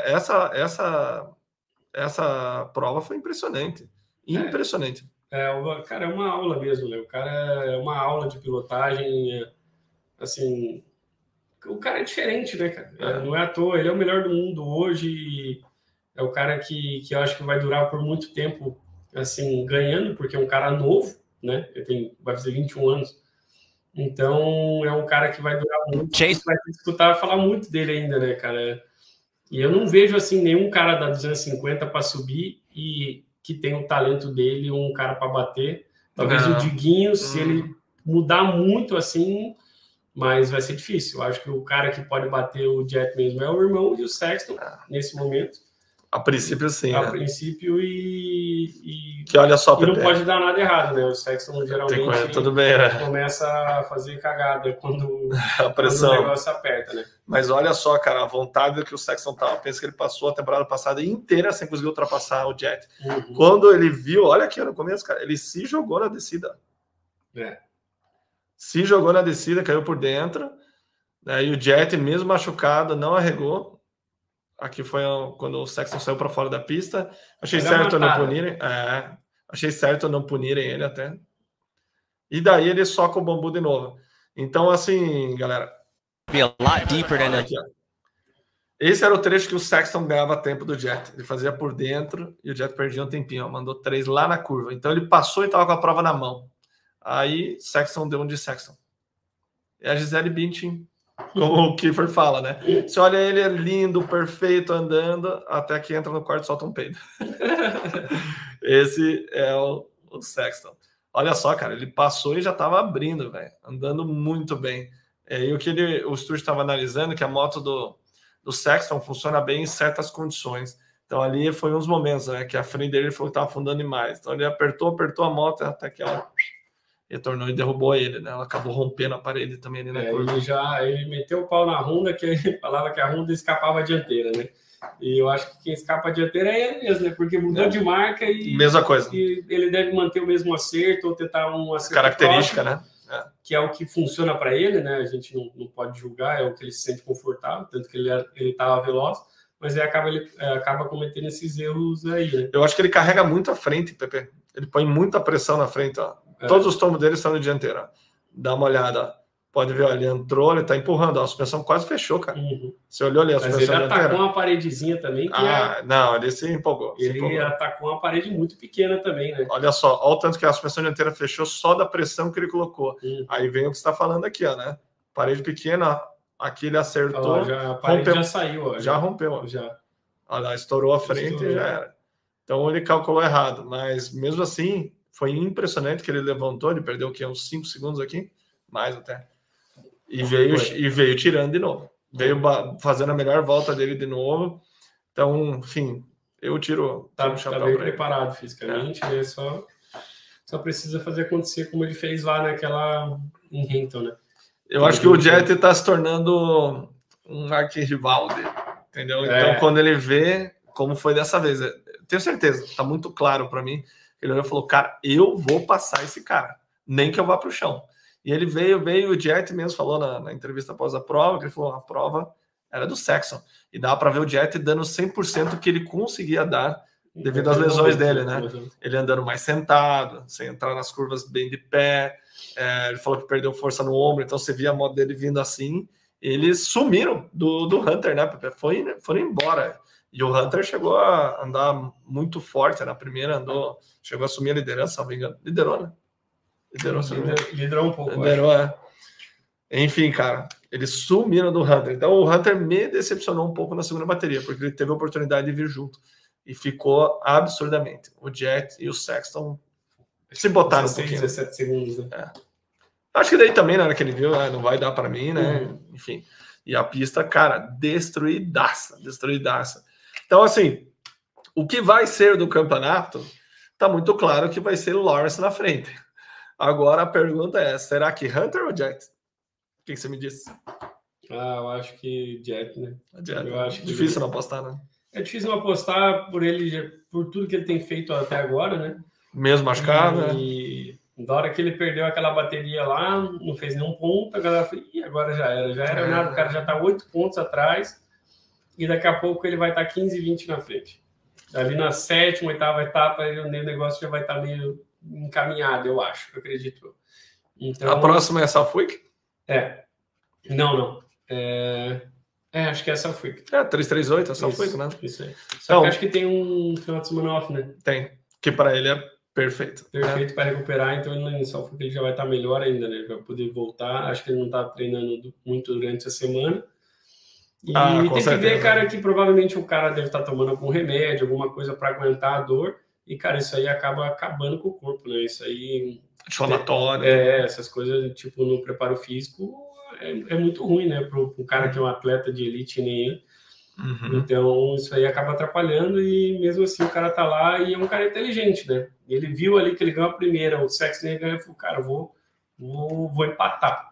Essa prova foi impressionante. Impressionante. Cara, é uma aula mesmo, né? O cara é uma aula de pilotagem, assim, o cara é diferente, né, cara? Não é à toa, ele é o melhor do mundo hoje. É o cara que eu acho que vai durar por muito tempo, assim, ganhando, porque é um cara novo, né? Vai fazer 21 anos. Então, é um cara que vai durar muito. Chase vai escutar falar muito dele ainda, né, cara? E eu não vejo, assim, nenhum cara da 250 para subir e que tem o talento dele, um cara para bater. Talvez o Diguinho, se ele mudar muito, assim, mas vai ser difícil. Eu acho que o cara que pode bater o Jet mesmo é o irmão e o Sexton, nesse momento. A princípio, sim. A princípio, que olha só, e não pode dar nada errado, né? O Sexton geralmente tudo bem, né? Começa a fazer cagada quando a pressão. Quando o negócio aperta, né? Mas olha só, cara, a vontade que o Sexton tava. Pensa que ele passou a temporada passada inteira sem conseguir ultrapassar o Jet. Quando ele viu, olha aqui no começo, cara, ele se jogou na descida. Se jogou na descida, caiu por dentro. Né? E o Jet, mesmo machucado, não arregou. Aqui foi quando o Sexton saiu para fora da pista. Achei certo não punirem. Achei certo não punirem ele até. E daí ele soca o bambu de novo. Então, assim, galera. Be a lot deeper than aqui, esse era o trecho que o Sexton ganhava tempo do Jet. Ele fazia por dentro e o Jet perdia um tempinho. Ó, mandou 3 lá na curva. Então ele passou e estava com a prova na mão. Aí Sexton deu um de Sexton. É a Gisele Bündchen, como o Kiefer fala, né? Você olha ele, é lindo, perfeito, andando, até que entra no quarto e solta um peido. Esse é o Sexton. Olha só, cara, ele passou e já estava abrindo, velho. Andando muito bem. E o que o Stuart estava analisando, que a moto do Sexton funciona bem em certas condições. Então ali foi uns momentos, né? Que a frente dele falou que estava afundando demais. Então ele apertou a moto até que ela retornou e derrubou ele, né? Ela acabou rompendo a parede também ali na curva. Ele meteu o pau na Honda, que ele falava que a Honda escapava a dianteira, né? E eu acho que quem escapa a dianteira é ele mesmo, né? Porque mudou de marca e... Mesma coisa. E ele deve manter o mesmo acerto ou tentar um acerto característica, próximo, né? Que é o que funciona para ele, né? A gente não pode julgar, é o que ele se sente confortável, tanto que ele estava veloz, mas ele acaba cometendo esses erros aí, né? Eu acho que ele carrega muito à frente, Pepe. Ele põe muita pressão na frente, ó. Todos os tomos dele estão no dianteiro, ó. Dá uma olhada, ó. Pode ver, ó, ele entrou, ele tá empurrando, ó, a suspensão quase fechou, cara. Você olhou ali a suspensão dianteira? Mas ele atacou uma paredezinha também. Não, ele se empolgou. Ele atacou uma parede muito pequena também, né? Olha só, olha o tanto que a suspensão dianteira fechou só da pressão que ele colocou. Aí vem o que você está falando aqui, ó, né? Parede pequena, ó. Aqui ele acertou. A parede rompeu, já saiu, ó. Já rompeu, ó. Já. Olha lá, estourou a frente e já era. Então ele calculou errado, mas mesmo assim, foi impressionante que ele levantou, ele perdeu o quê? Uns 5 segundos aqui? Mais até. E veio tirando de novo. Veio fazendo a melhor volta dele de novo. Então, enfim, eu tiro o chapéu. Tá bem preparado fisicamente, né? Só precisa fazer acontecer como ele fez lá em Hinton, né? Eu acho que o Jet está se tornando um arquirrival dele, entendeu? Então, quando ele vê como foi dessa vez, tenho certeza, está muito claro para mim. Ele olhou e falou, cara, eu vou passar esse cara, nem que eu vá para o chão. E ele veio, o Jet mesmo falou na entrevista após a prova, que ele falou, a prova era do Sexton. E dava para ver o Jet dando 100% que ele conseguia dar devido às lesões dele, né? Ele andando mais sentado, sem entrar nas curvas bem de pé. Ele falou que perdeu força no ombro, então você via a moto dele vindo assim. Eles sumiram do Hunter, né? Foram embora. E o Hunter chegou a andar muito forte na primeira, chegou a assumir a liderança, não me engano. Liderou, né? Liderou um pouco. Liderou, Enfim, cara, eles sumiram do Hunter. Então o Hunter me decepcionou um pouco na segunda bateria, porque ele teve a oportunidade de vir junto. E ficou absurdamente. O Jet e o Sexton se botaram 16, um pouquinho. 17 segundos, né? Acho que daí também, na hora que ele viu, não vai dar para mim, né? Enfim. E a pista, cara, destruidaça. Então, assim, o que vai ser do campeonato, tá muito claro que vai ser o Lawrence na frente. Agora a pergunta é, será que Hunter ou Jet? O que você me disse? Eu acho que Jet, né? Eu acho difícil não apostar, né? É difícil não apostar por tudo que ele tem feito até agora, né? Mesmo machucado, né? E da hora que ele perdeu aquela bateria lá, não fez nenhum ponto, a galera falou, agora já era nada, o cara já tá 8 pontos atrás e daqui a pouco ele vai estar 15, 20 na frente. Ali na 7ª, 8ª etapa, o negócio já vai estar meio encaminhado, eu acho, eu acredito. Então, a próxima é Southwick? Não. Acho que é Southwick. 338, é Southwick, né? Isso aí. Só que acho que tem um final de semana off, né? Tem, que para ele é perfeito. Perfeito para recuperar, então ele Southwick ele já vai estar melhor ainda, né? Ele vai poder voltar. Acho que ele não está treinando muito durante a semana. E tem certeza, que ver, cara, que provavelmente o cara deve estar tomando algum remédio, alguma coisa para aguentar a dor. E, cara, isso aí acaba acabando com o corpo, né? Isso aí... Inflamatório. Essas coisas, tipo, no preparo físico, é muito ruim, né? Para um cara que é um atleta de elite nem ele. Então, isso aí acaba atrapalhando e, mesmo assim, o cara tá lá e é um cara inteligente, né? Ele viu ali que ele ganhou a primeira, o Sexton ganhou e falou, cara, vou empatar.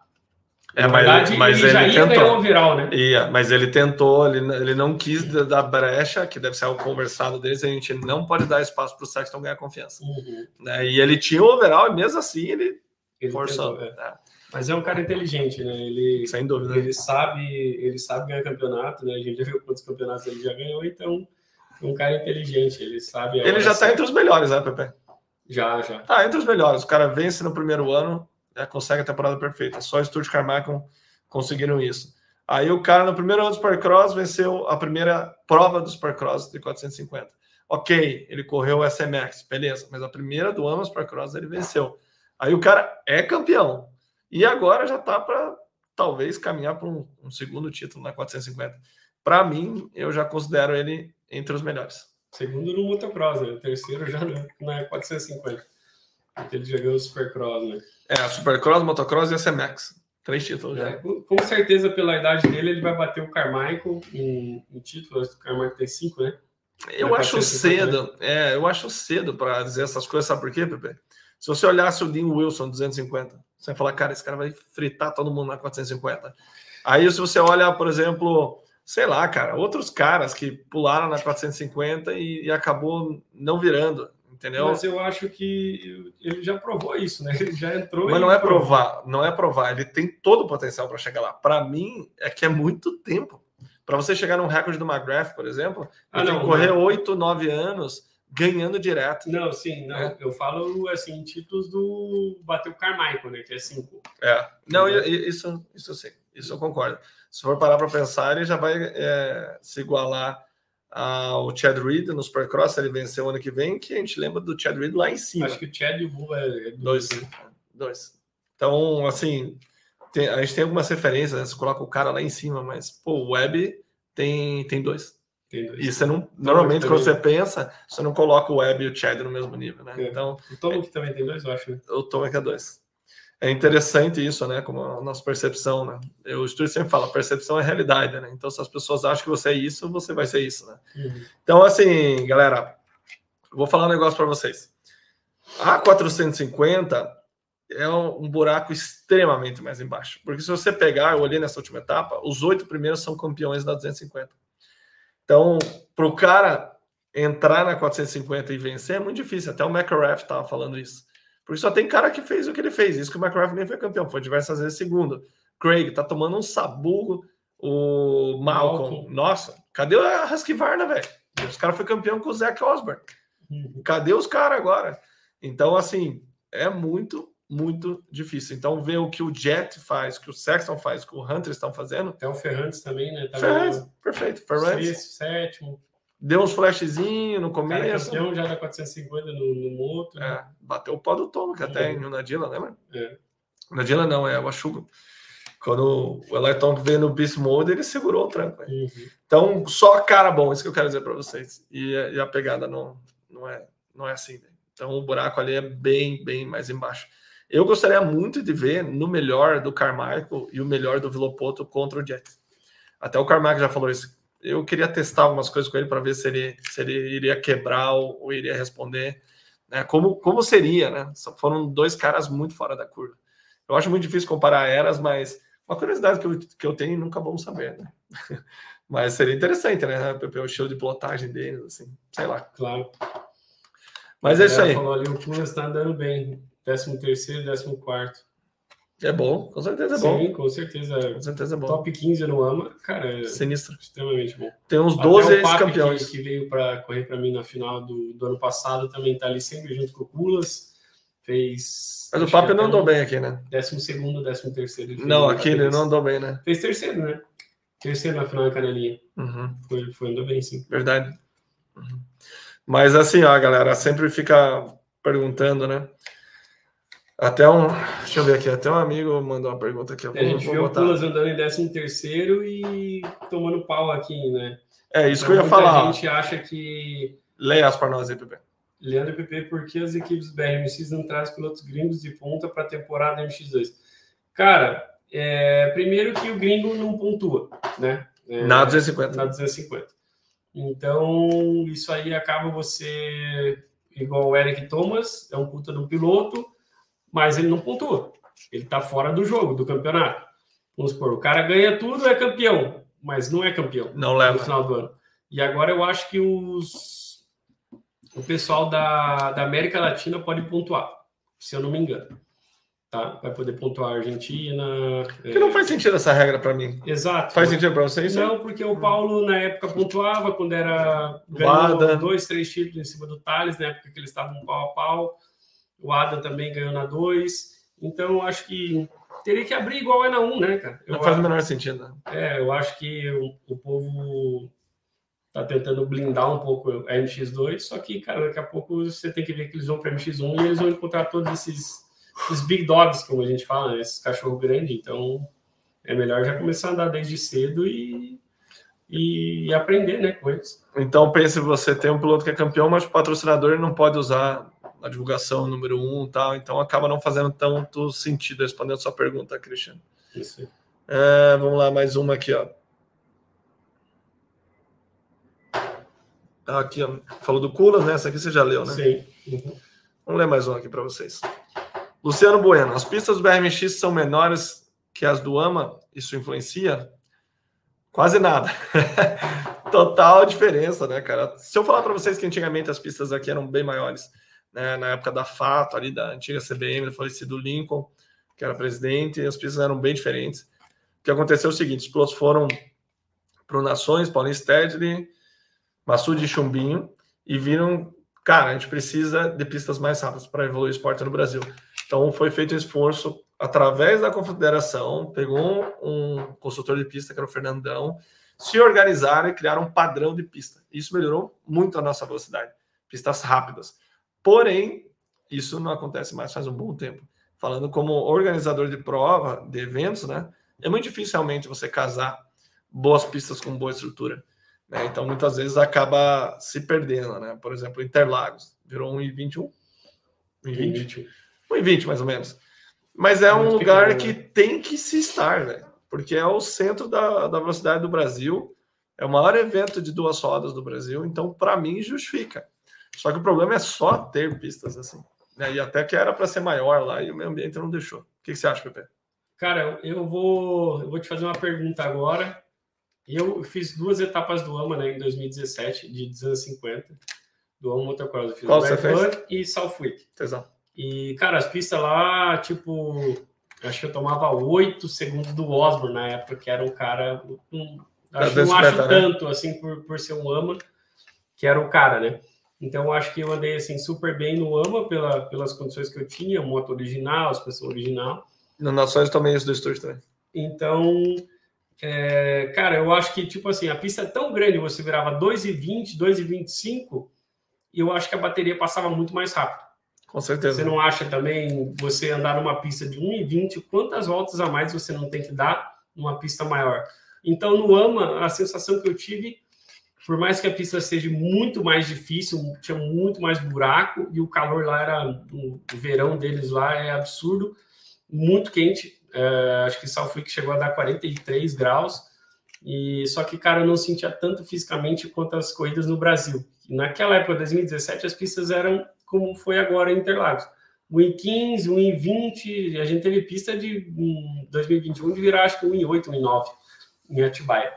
Mas ele tentou. O viral, né? Mas ele tentou, ele não quis dar brecha, que deve ser o conversado deles, a gente não pode dar espaço para o Sexton ganhar confiança. Né? E ele tinha o overall, e mesmo assim ele forçou. Mas é um cara inteligente, né? Ele, sem dúvida. Ele sabe ganhar campeonato, né? A gente já viu quantos campeonatos ele já ganhou, então é um cara inteligente, ele sabe... Ele já está entre os melhores, né, Pepe? Já. Tá entre os melhores. O cara vence no primeiro ano, consegue a temporada perfeita. Só o Stuart Carmichael conseguiram isso. Aí o cara, no primeiro ano do Supercross, venceu a primeira prova do Supercross de 450. Ok, ele correu o SMX, beleza, mas a primeira do ano do Supercross ele venceu. Aí o cara é campeão. E agora já tá para talvez caminhar para um segundo título na 450. Para mim, eu já considero ele entre os melhores. Segundo no motocross, né? O terceiro já na 450. Ele já ganhou o Supercross, né? Supercross, motocross e SMX. 3 títulos já. Com certeza, pela idade dele, ele vai bater o Carmichael em título. O Carmichael tem 5, né? Eu acho cedo. Eu acho cedo para dizer essas coisas. Sabe por quê, Pepe? Se você olhasse o Dean Wilson 250, você vai falar, cara, esse cara vai fritar todo mundo na 450. Aí se você olha, por exemplo, sei lá, cara, outros caras que pularam na 450 e acabou não virando, entendeu? Mas eu acho que ele já provou isso, né? Ele já entrou. Mas não é provar, não é provar. Ele tem todo o potencial para chegar lá. Para mim, é que é muito tempo. Para você chegar num recorde do McGrath, por exemplo, ele tem que correr 8, 9 anos ganhando direto. Não, sim, não. Eu falo assim, títulos do bater o Carmichael, né? Que é 5. Não, isso eu sei. Isso eu concordo. Se for parar para pensar, ele já vai se igualar ao Chad Reed no Supercross. Ele venceu ano que vem, que a gente lembra do Chad Reed lá em cima. Acho que o Chad e o Bull é 2. Então, assim, a gente tem algumas referências, né? Você coloca o cara lá em cima, mas pô, o Webb tem 2. E você não, normalmente, quando você pensa, você não coloca o Webb e o Chad no mesmo nível, né? Então, o Tomac também tem 2, eu acho. Né? O Tomac é 2. É interessante isso, né? Como a nossa percepção, né? O Stuart sempre fala, percepção é realidade, né? Então, se as pessoas acham que você é isso, você vai ser isso, né? Então, assim, galera, vou falar um negócio para vocês. A 450 é um buraco extremamente mais embaixo. Porque se você pegar, eu olhei nessa última etapa, os 8 primeiros são campeões da 250. Então, para o cara entrar na 450 e vencer é muito difícil. Até o McGrath estava falando isso. Porque só tem cara que fez o que ele fez. Isso que o McGrath nem foi campeão, foi diversas vezes segundo. Craig tá tomando um sabugo. O Malcolm. Nossa, cadê a Husqvarna, velho? Os caras foram campeão com o Zach Osborne. Cadê os caras agora? Então, assim, é muito, muito difícil. Então, ver o que o Jet faz, o que o Sexton faz, o que o Hunter estão fazendo. Até o Ferrantes também, né? Ferrantes, perfeito. Ferrantes. 6º, 7º. Deu uns flashzinhos no começo. Cara, campeão já da 450 no moto. Né? Bateu o pau do Tom, que até no Nadila, lembra? Nadila não, é o Achuga. Quando o Electron veio no Beast Mode, ele segurou o tranco. Então, só cara bom, isso que eu quero dizer para vocês. E a pegada não é assim. Né? Então, o buraco ali é bem, bem mais embaixo. Eu gostaria muito de ver no melhor do Carmichael e o melhor do Villopoto contra o Jet. Até o Carmichael já falou isso. Eu queria testar algumas coisas com ele para ver se ele iria quebrar ou iria responder. Né? Como seria, né? Foram 2 caras muito fora da curva. Eu acho muito difícil comparar eras, mas uma curiosidade que eu tenho nunca vamos saber. Né? Mas seria interessante, né? O estilo de pilotagem deles, assim, sei lá. Claro. Mas é isso aí. Falou ali, o Kulas está andando bem. 13º, 14º. É bom, com certeza é bom. Sim, com certeza. Com certeza é bom. Top 15 no AMA, cara, é sinistro. Extremamente bom. Tem uns 12 ex-campeões. Que veio para correr para mim na final do ano passado, também tá ali sempre junto com o Kulas. Fez. Mas o Papo não andou bem aqui, né? 12º, 13º. Não, aqui ele não andou bem, né? Fez 3º, né? 3º na final da Canelinha. Andou bem, sim. Verdade. Mas assim, ó, galera, sempre fica perguntando, né? Deixa eu ver aqui, até um amigo mandou uma pergunta aqui. A gente viu o Kulas andando em 13º e tomando pau aqui, né? É isso que eu ia falar. A gente acha que... Leia as para nós aí, Pepe. Leandro PP, por que as equipes BRMX não trazem pilotos gringos de ponta para a temporada MX2? Cara, primeiro que o gringo não pontua, né? Na 250. Na 250. Então, isso aí acaba você... Igual o Eric Thomas, é um puta do piloto, mas ele não pontua. Ele tá fora do jogo, do campeonato. Vamos supor, o cara ganha tudo, é campeão, mas não é campeão não leva. No final do ano. E agora eu acho que o pessoal da América Latina pode pontuar, se eu não me engano. Tá? Vai poder pontuar a Argentina. Porque não faz sentido essa regra para mim. Exato. Faz sentido para vocês? Não, porque o Paulo na época pontuava quando ganhou 2, 3 títulos em cima do Thales, na época que eles estavam pau a pau. O Adam também ganhou na 2. Então, eu acho que teria que abrir igual é na 1, né, cara? Não faz o menor sentido. Eu acho que o povo tá tentando blindar um pouco a MX2, só que, cara, daqui a pouco você tem que ver que eles vão para MX1 e eles vão encontrar todos esses big dogs, como a gente fala, né? Esses cachorro grande. Então, é melhor já começar a andar desde cedo e aprender, né, com eles. Então, pense, você tem um piloto que é campeão, mas o patrocinador não pode usar a divulgação número 1 e tal, então acaba não fazendo tanto sentido, respondendo a sua pergunta, Christian. Isso. Vamos lá, mais uma aqui, ó. Aqui, ó, falou do Culas, né? Essa aqui você já leu, né? Sim. Uhum. Vamos ler mais uma aqui para vocês. Luciano Bueno, as pistas do BMX são menores que as do AMA? Isso influencia? Quase nada. Total diferença, né, cara? Se eu falar para vocês que antigamente as pistas aqui eram bem maiores, né? Na época da Fato, ali da antiga CBM, do falecido Lincoln, que era presidente, as pistas eram bem diferentes. O que aconteceu é o seguinte, os pilotos foram para o Nações, Paulinho Stedley, Massoud e Chumbinho, e viram, cara, a gente precisa de pistas mais rápidas para evoluir o esporte no Brasil. Então foi feito um esforço através da confederação, pegou um consultor de pista, que era o Fernandão, se organizaram e criaram um padrão de pista. Isso melhorou muito a nossa velocidade, pistas rápidas. Porém, isso não acontece mais faz um bom tempo. Falando como organizador de prova, de eventos, né, é muito difícil realmente você casar boas pistas com boa estrutura. Né? Então, muitas vezes acaba se perdendo, né? Por exemplo, Interlagos virou 1,21, 1,20 mais ou menos. Mas é um lugar pequeno, que tem que se estar, velho, porque é o centro da velocidade do Brasil, é o maior evento de duas rodas do Brasil, então, para mim, justifica. Só que o problema é só ter pistas assim, né? E até que era para ser maior lá e o meio ambiente não deixou. O que você acha, Pepe? Cara, eu vou te fazer uma pergunta agora. Eu fiz 2 etapas do AMA, né, em 2017, de 250, do AMA Motocross. Eu fiz Qual você fez? E Southwick. Exato. E, cara, as pistas lá, tipo, acho que eu tomava 8 segundos do Osborne na época, que era um cara, não acho tanto, assim, por ser um AMA, que era o cara, né? Então, eu acho que eu andei, assim, super bem no AMA, pelas condições que eu tinha, moto original, suspensão original. No Nações também isso do estúdio também. Então, cara, eu acho que, tipo assim, a pista é tão grande, você virava 2,20, 2,25, e eu acho que a bateria passava muito mais rápido. Com certeza. Você não acha também, você andar numa pista de 1,20, quantas voltas a mais você não tem que dar numa pista maior? Então, no AMA, a sensação que eu tive, por mais que a pista seja muito mais difícil, tinha muito mais buraco, e o calor lá era, o verão deles lá é absurdo, muito quente, acho que Southwick chegou a dar 43 graus, e só que, cara, eu não sentia tanto fisicamente quanto as corridas no Brasil. E naquela época, 2017, as pistas eram como foi agora em Interlagos. 1,15, 1,20, a gente teve pista de 2021 de virar, acho que 1,8, 1,9 em Atibaia.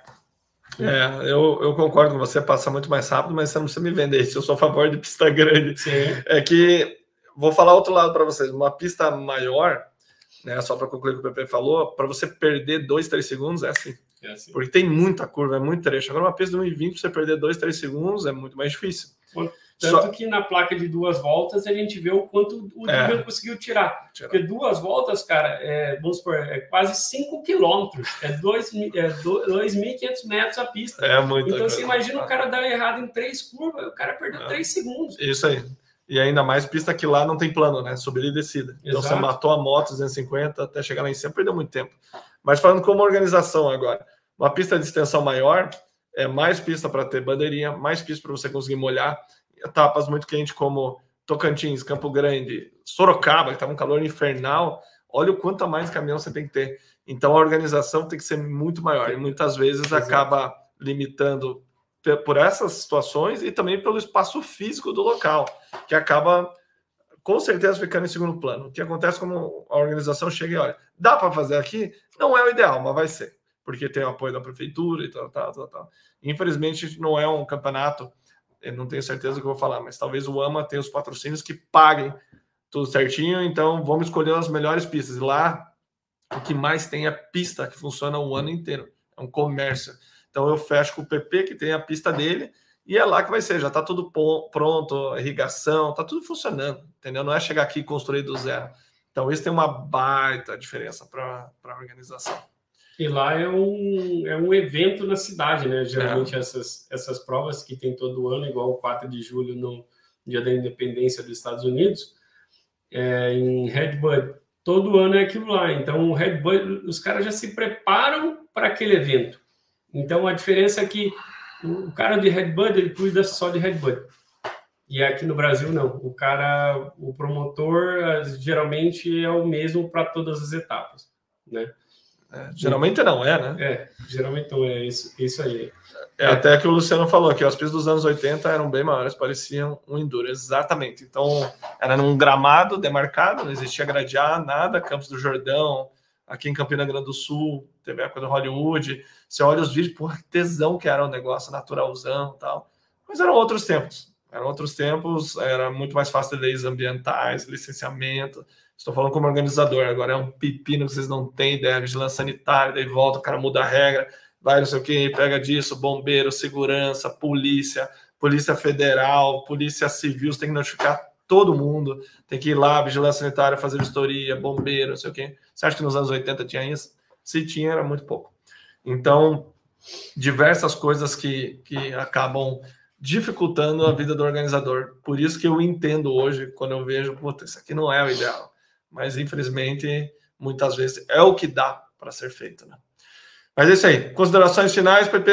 Eu concordo com você, passa muito mais rápido, mas você não precisa me vender isso, eu sou a favor de pista grande. Sim. É que, vou falar outro lado para vocês, uma pista maior, né, só para concluir o que o Pepe falou, para você perder 2, 3 segundos é assim. Porque tem muita curva, é muito trecho. Agora, uma pista de 1,20, você perder 2, 3 segundos é muito mais difícil. Tanto que na placa de 2 voltas a gente vê o quanto o Dillon conseguiu tirar. Porque 2 voltas, cara, vamos supor, é quase 5 quilômetros. É 2.500 metros a pista. Então você imagina o cara dar errado em 3 curvas, o cara perdeu 3 segundos. Isso aí. E ainda mais pista que lá não tem plano, né? Subida e descida. Então você matou a moto 250 até chegar lá em cima, perdeu muito tempo. Mas falando como organização agora, uma pista de extensão maior é mais pista para ter bandeirinha, mais pista para você conseguir molhar. Etapas muito quentes como Tocantins, Campo Grande, Sorocaba, que estava um calor infernal, olha o quanto a mais caminhão você tem que ter. Então a organização tem que ser muito maior e muitas vezes acaba limitando por essas situações e também pelo espaço físico do local, que acaba com certeza ficando em segundo plano. O que acontece como a organização chega e olha, dá para fazer aqui? Não é o ideal, mas vai ser, porque tem o apoio da prefeitura e tal. Infelizmente não é um campeonato, eu não tenho certeza do que eu vou falar, mas talvez o AMA tenha os patrocínios que paguem tudo certinho, então vamos escolher as melhores pistas. E lá, o que mais tem é pista que funciona o ano inteiro, é um comércio. Então eu fecho com o PP, que tem a pista dele, e é lá que vai ser, já está tudo pronto, irrigação, está tudo funcionando, entendeu? Não é chegar aqui e construir do zero. Então, isso tem uma baita diferença para a organização. E lá é um evento na cidade, né? Geralmente essas provas que tem todo ano, igual o 4 de julho, no Dia da Independência dos Estados Unidos, em Red Bud, todo ano é aquilo lá. Então, o Red Bud, os caras já se preparam para aquele evento. Então, a diferença é que o cara de Red Bud, ele cuida só de Red Bud. E aqui no Brasil, não. O promotor, geralmente, é o mesmo para todas as etapas, né? Geralmente não né? Geralmente não é isso aí. Até que o Luciano falou que as pistas dos anos 80 eram bem maiores, pareciam um enduro, exatamente. Então, era num gramado demarcado, não existia gradear, nada, Campos do Jordão, aqui em Campina Grande do Sul, teve a época do Hollywood, você olha os vídeos, porra, que tesão que era um negócio naturalzão e tal. Mas eram outros tempos. Era muito mais fácil de leis ambientais, licenciamento. Estou falando como organizador, agora é um pepino que vocês não têm ideia, vigilância sanitária, daí volta, o cara muda a regra, vai não sei o que, pega disso, bombeiro, segurança, polícia federal, polícia civil, você tem que notificar todo mundo, tem que ir lá, vigilância sanitária, fazer vistoria, bombeiro, não sei o que. Você acha que nos anos 80 tinha isso? Se tinha, era muito pouco. Então, diversas coisas que acabam dificultando a vida do organizador. Por isso que eu entendo hoje, quando eu vejo, puta, isso aqui não é o ideal. Mas, infelizmente, muitas vezes é o que dá para ser feito, né? Mas é isso aí. Considerações finais, Pepe?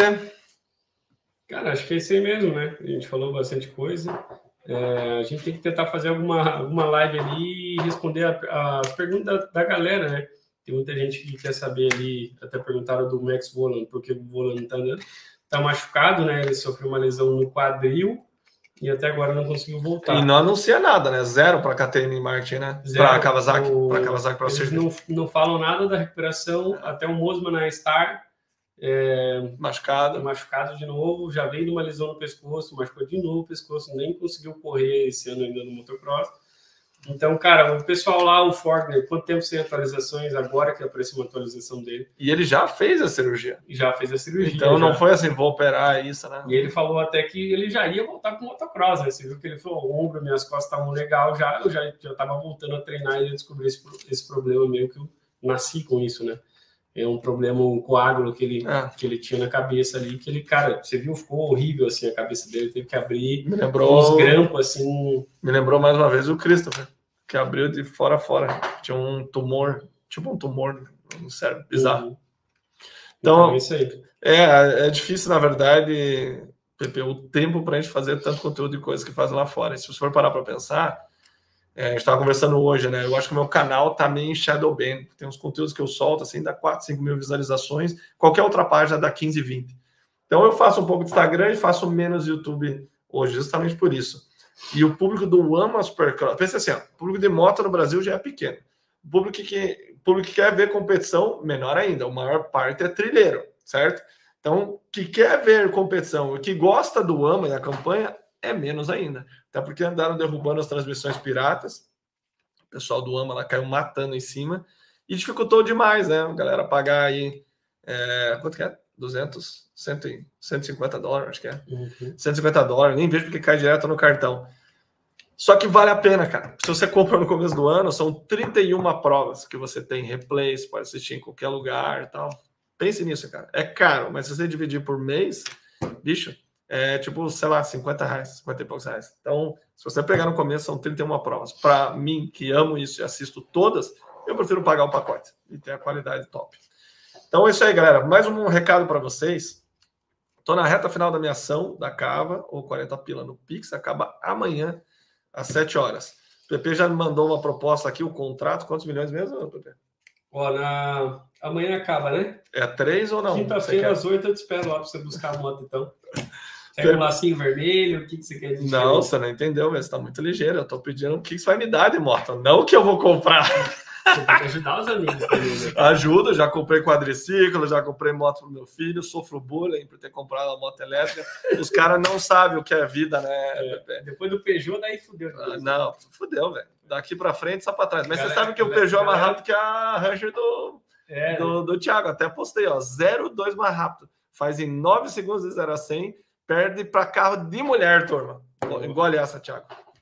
Cara, acho que é isso aí mesmo, né? A gente falou bastante coisa. A gente tem que tentar fazer alguma live ali e responder as perguntas da galera, né? Tem muita gente que quer saber ali, até perguntaram do Max Voland, porque o Voland tá machucado, né? Ele sofreu uma lesão no quadril e até agora não conseguiu voltar. E não anuncia nada, né? Zero para KTM Martin, né? Para Kawasaki. Eles não falam nada da recuperação. Até o Mosman na Star machucado de novo, já veio de uma lesão no pescoço, machucou de novo o pescoço, nem conseguiu correr esse ano ainda no motocross. Então, cara, o pessoal lá, o Ford, quanto tempo sem atualizações, agora que apareceu uma atualização dele. E ele já fez a cirurgia. Então não foi assim, vou operar isso, né? E ele falou até que ele já ia voltar com o motocross, né? Você viu que ele falou, o ombro, minhas costas estavam legal, eu já estava voltando a treinar e eu descobri esse problema meio que eu nasci com isso, né? É um problema, um coágulo que ele tinha na cabeça ali, que ele, cara, você viu, ficou horrível assim a cabeça dele, teve que abrir uns grampos assim. Me lembrou mais uma vez o Christopher, que abriu de fora a fora. Tinha um tumor, tipo um tumor no cérebro, bizarro. Então é isso aí. É difícil, na verdade, Pepe, o tempo para a gente fazer tanto conteúdo de coisas que fazem lá fora. E se você for parar para pensar, a gente estava conversando hoje, né? Eu acho que o meu canal tá meio em shadow ban. Tem uns conteúdos que eu solto, assim, dá 4, 5 mil visualizações. Qualquer outra página dá 15, 20. Então eu faço um pouco de Instagram e faço menos YouTube hoje, justamente por isso. E o público do Ama Supercross, pensa assim, o público de moto no Brasil já é pequeno. O público que quer ver competição, menor ainda. A maior parte é trilheiro, certo? Então, que quer ver competição, o que gosta do Ama e da campanha, é menos ainda. Até porque andaram derrubando as transmissões piratas. O pessoal do AMA lá caiu matando em cima. E dificultou demais, né? A galera pagar aí... quanto que é? 200? 150 dólares, acho que é. Uhum. 150 dólares. Nem vejo porque cai direto no cartão. Só que vale a pena, cara. Se você compra no começo do ano, são 31 provas que você tem replays, pode assistir em qualquer lugar e tal. Pense nisso, cara. É caro, mas se você dividir por mês, bicho... tipo, sei lá, 50 reais, 50 e poucos reais. Então, se você pegar no começo, são 31 provas. Para mim, que amo isso e assisto todas, eu prefiro pagar o pacote e ter a qualidade top. Então, é isso aí, galera. Mais um recado para vocês. Estou na reta final da minha ação da Cava, ou 40 pila no Pix, acaba amanhã, às 7 horas. O PP já me mandou uma proposta aqui, o contrato. Quantos milhões mesmo, PP? Amanhã acaba, né? É 3 ou não? Quinta-feira, às 8, eu te espero lá para você buscar a moto, então. Quer um lacinho vermelho? O que você quer dizer? Não, você não entendeu, mas você tá muito ligeiro. Eu tô pedindo o que você vai me dar de moto, não o que eu vou comprar. Você tem que ajudar os amigos também, né? Ajuda, já comprei quadriciclo, já comprei moto pro meu filho, sofro bullying por ter comprado uma moto elétrica. Os caras não sabem o que é vida, né? Depois do Peugeot, daí fudeu. Não, fudeu, velho. Daqui pra frente, só pra trás. Mas você sabe que o Peugeot é mais rápido que a Ranger do Thiago. Até postei, ó, 0,2 mais rápido. Faz em 9 segundos de 0 a 100. Perde para carro de mulher, turma. Engole essa, Thiago.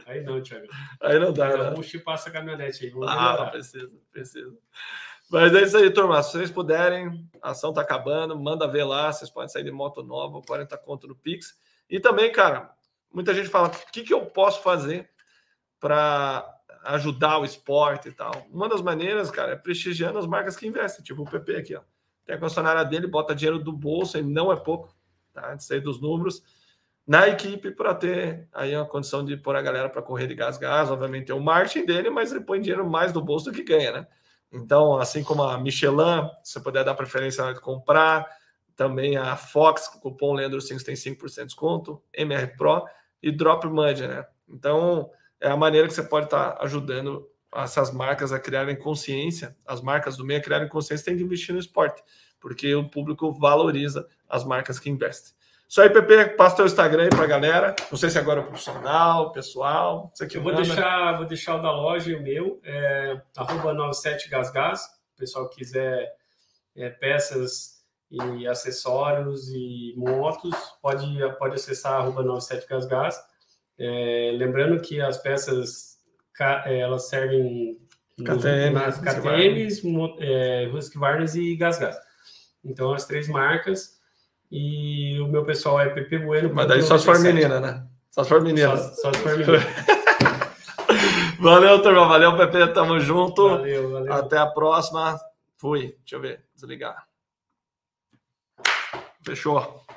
Aí não, Thiago. Aí não dá, né? Vamos chipar essa caminhonete aí. Vamos precisa. Mas é isso aí, turma. Se vocês puderem, a ação tá acabando, manda ver lá. Vocês podem sair de moto nova, 40 conto no Pix. E também, cara, muita gente fala, o que eu posso fazer para ajudar o esporte e tal? Uma das maneiras, cara, é prestigiando as marcas que investem, tipo o PP aqui, ó. Tem a concessionária dele, bota dinheiro do bolso, e não é pouco, tá? De sair dos números, na equipe para ter aí uma condição de pôr a galera para correr de gás. Obviamente tem o marketing dele, mas ele põe dinheiro mais do bolso do que ganha, né? Então, assim como a Michelin, se você puder dar preferência na hora de comprar, também a Fox, com o cupom Leandro5 tem 5% de desconto, MR Pro e Drop Money, né? Então, é a maneira que você pode estar ajudando essas marcas a criarem consciência, as marcas do meio a criarem consciência, tem que investir no esporte, porque o público valoriza as marcas que investem. Isso aí, Pepe, passa o teu Instagram aí pra galera. Não sei se agora é profissional, pessoal. Você que eu vou deixar o da loja e o meu, @97gasgas. O pessoal que quiser peças e acessórios e motos, pode acessar @97gasgas. Lembrando que as peças elas servem nas KTMs, Husqvarna e GasGas. Então, as 3 marcas. E o meu pessoal é PP Bueno. Mas daí só se for menina, né? Só se for menina. Só se for menina. Valeu, turma. Valeu, PP. Tamo junto. Valeu. Até a próxima. Fui. Deixa eu ver. Desligar. Fechou.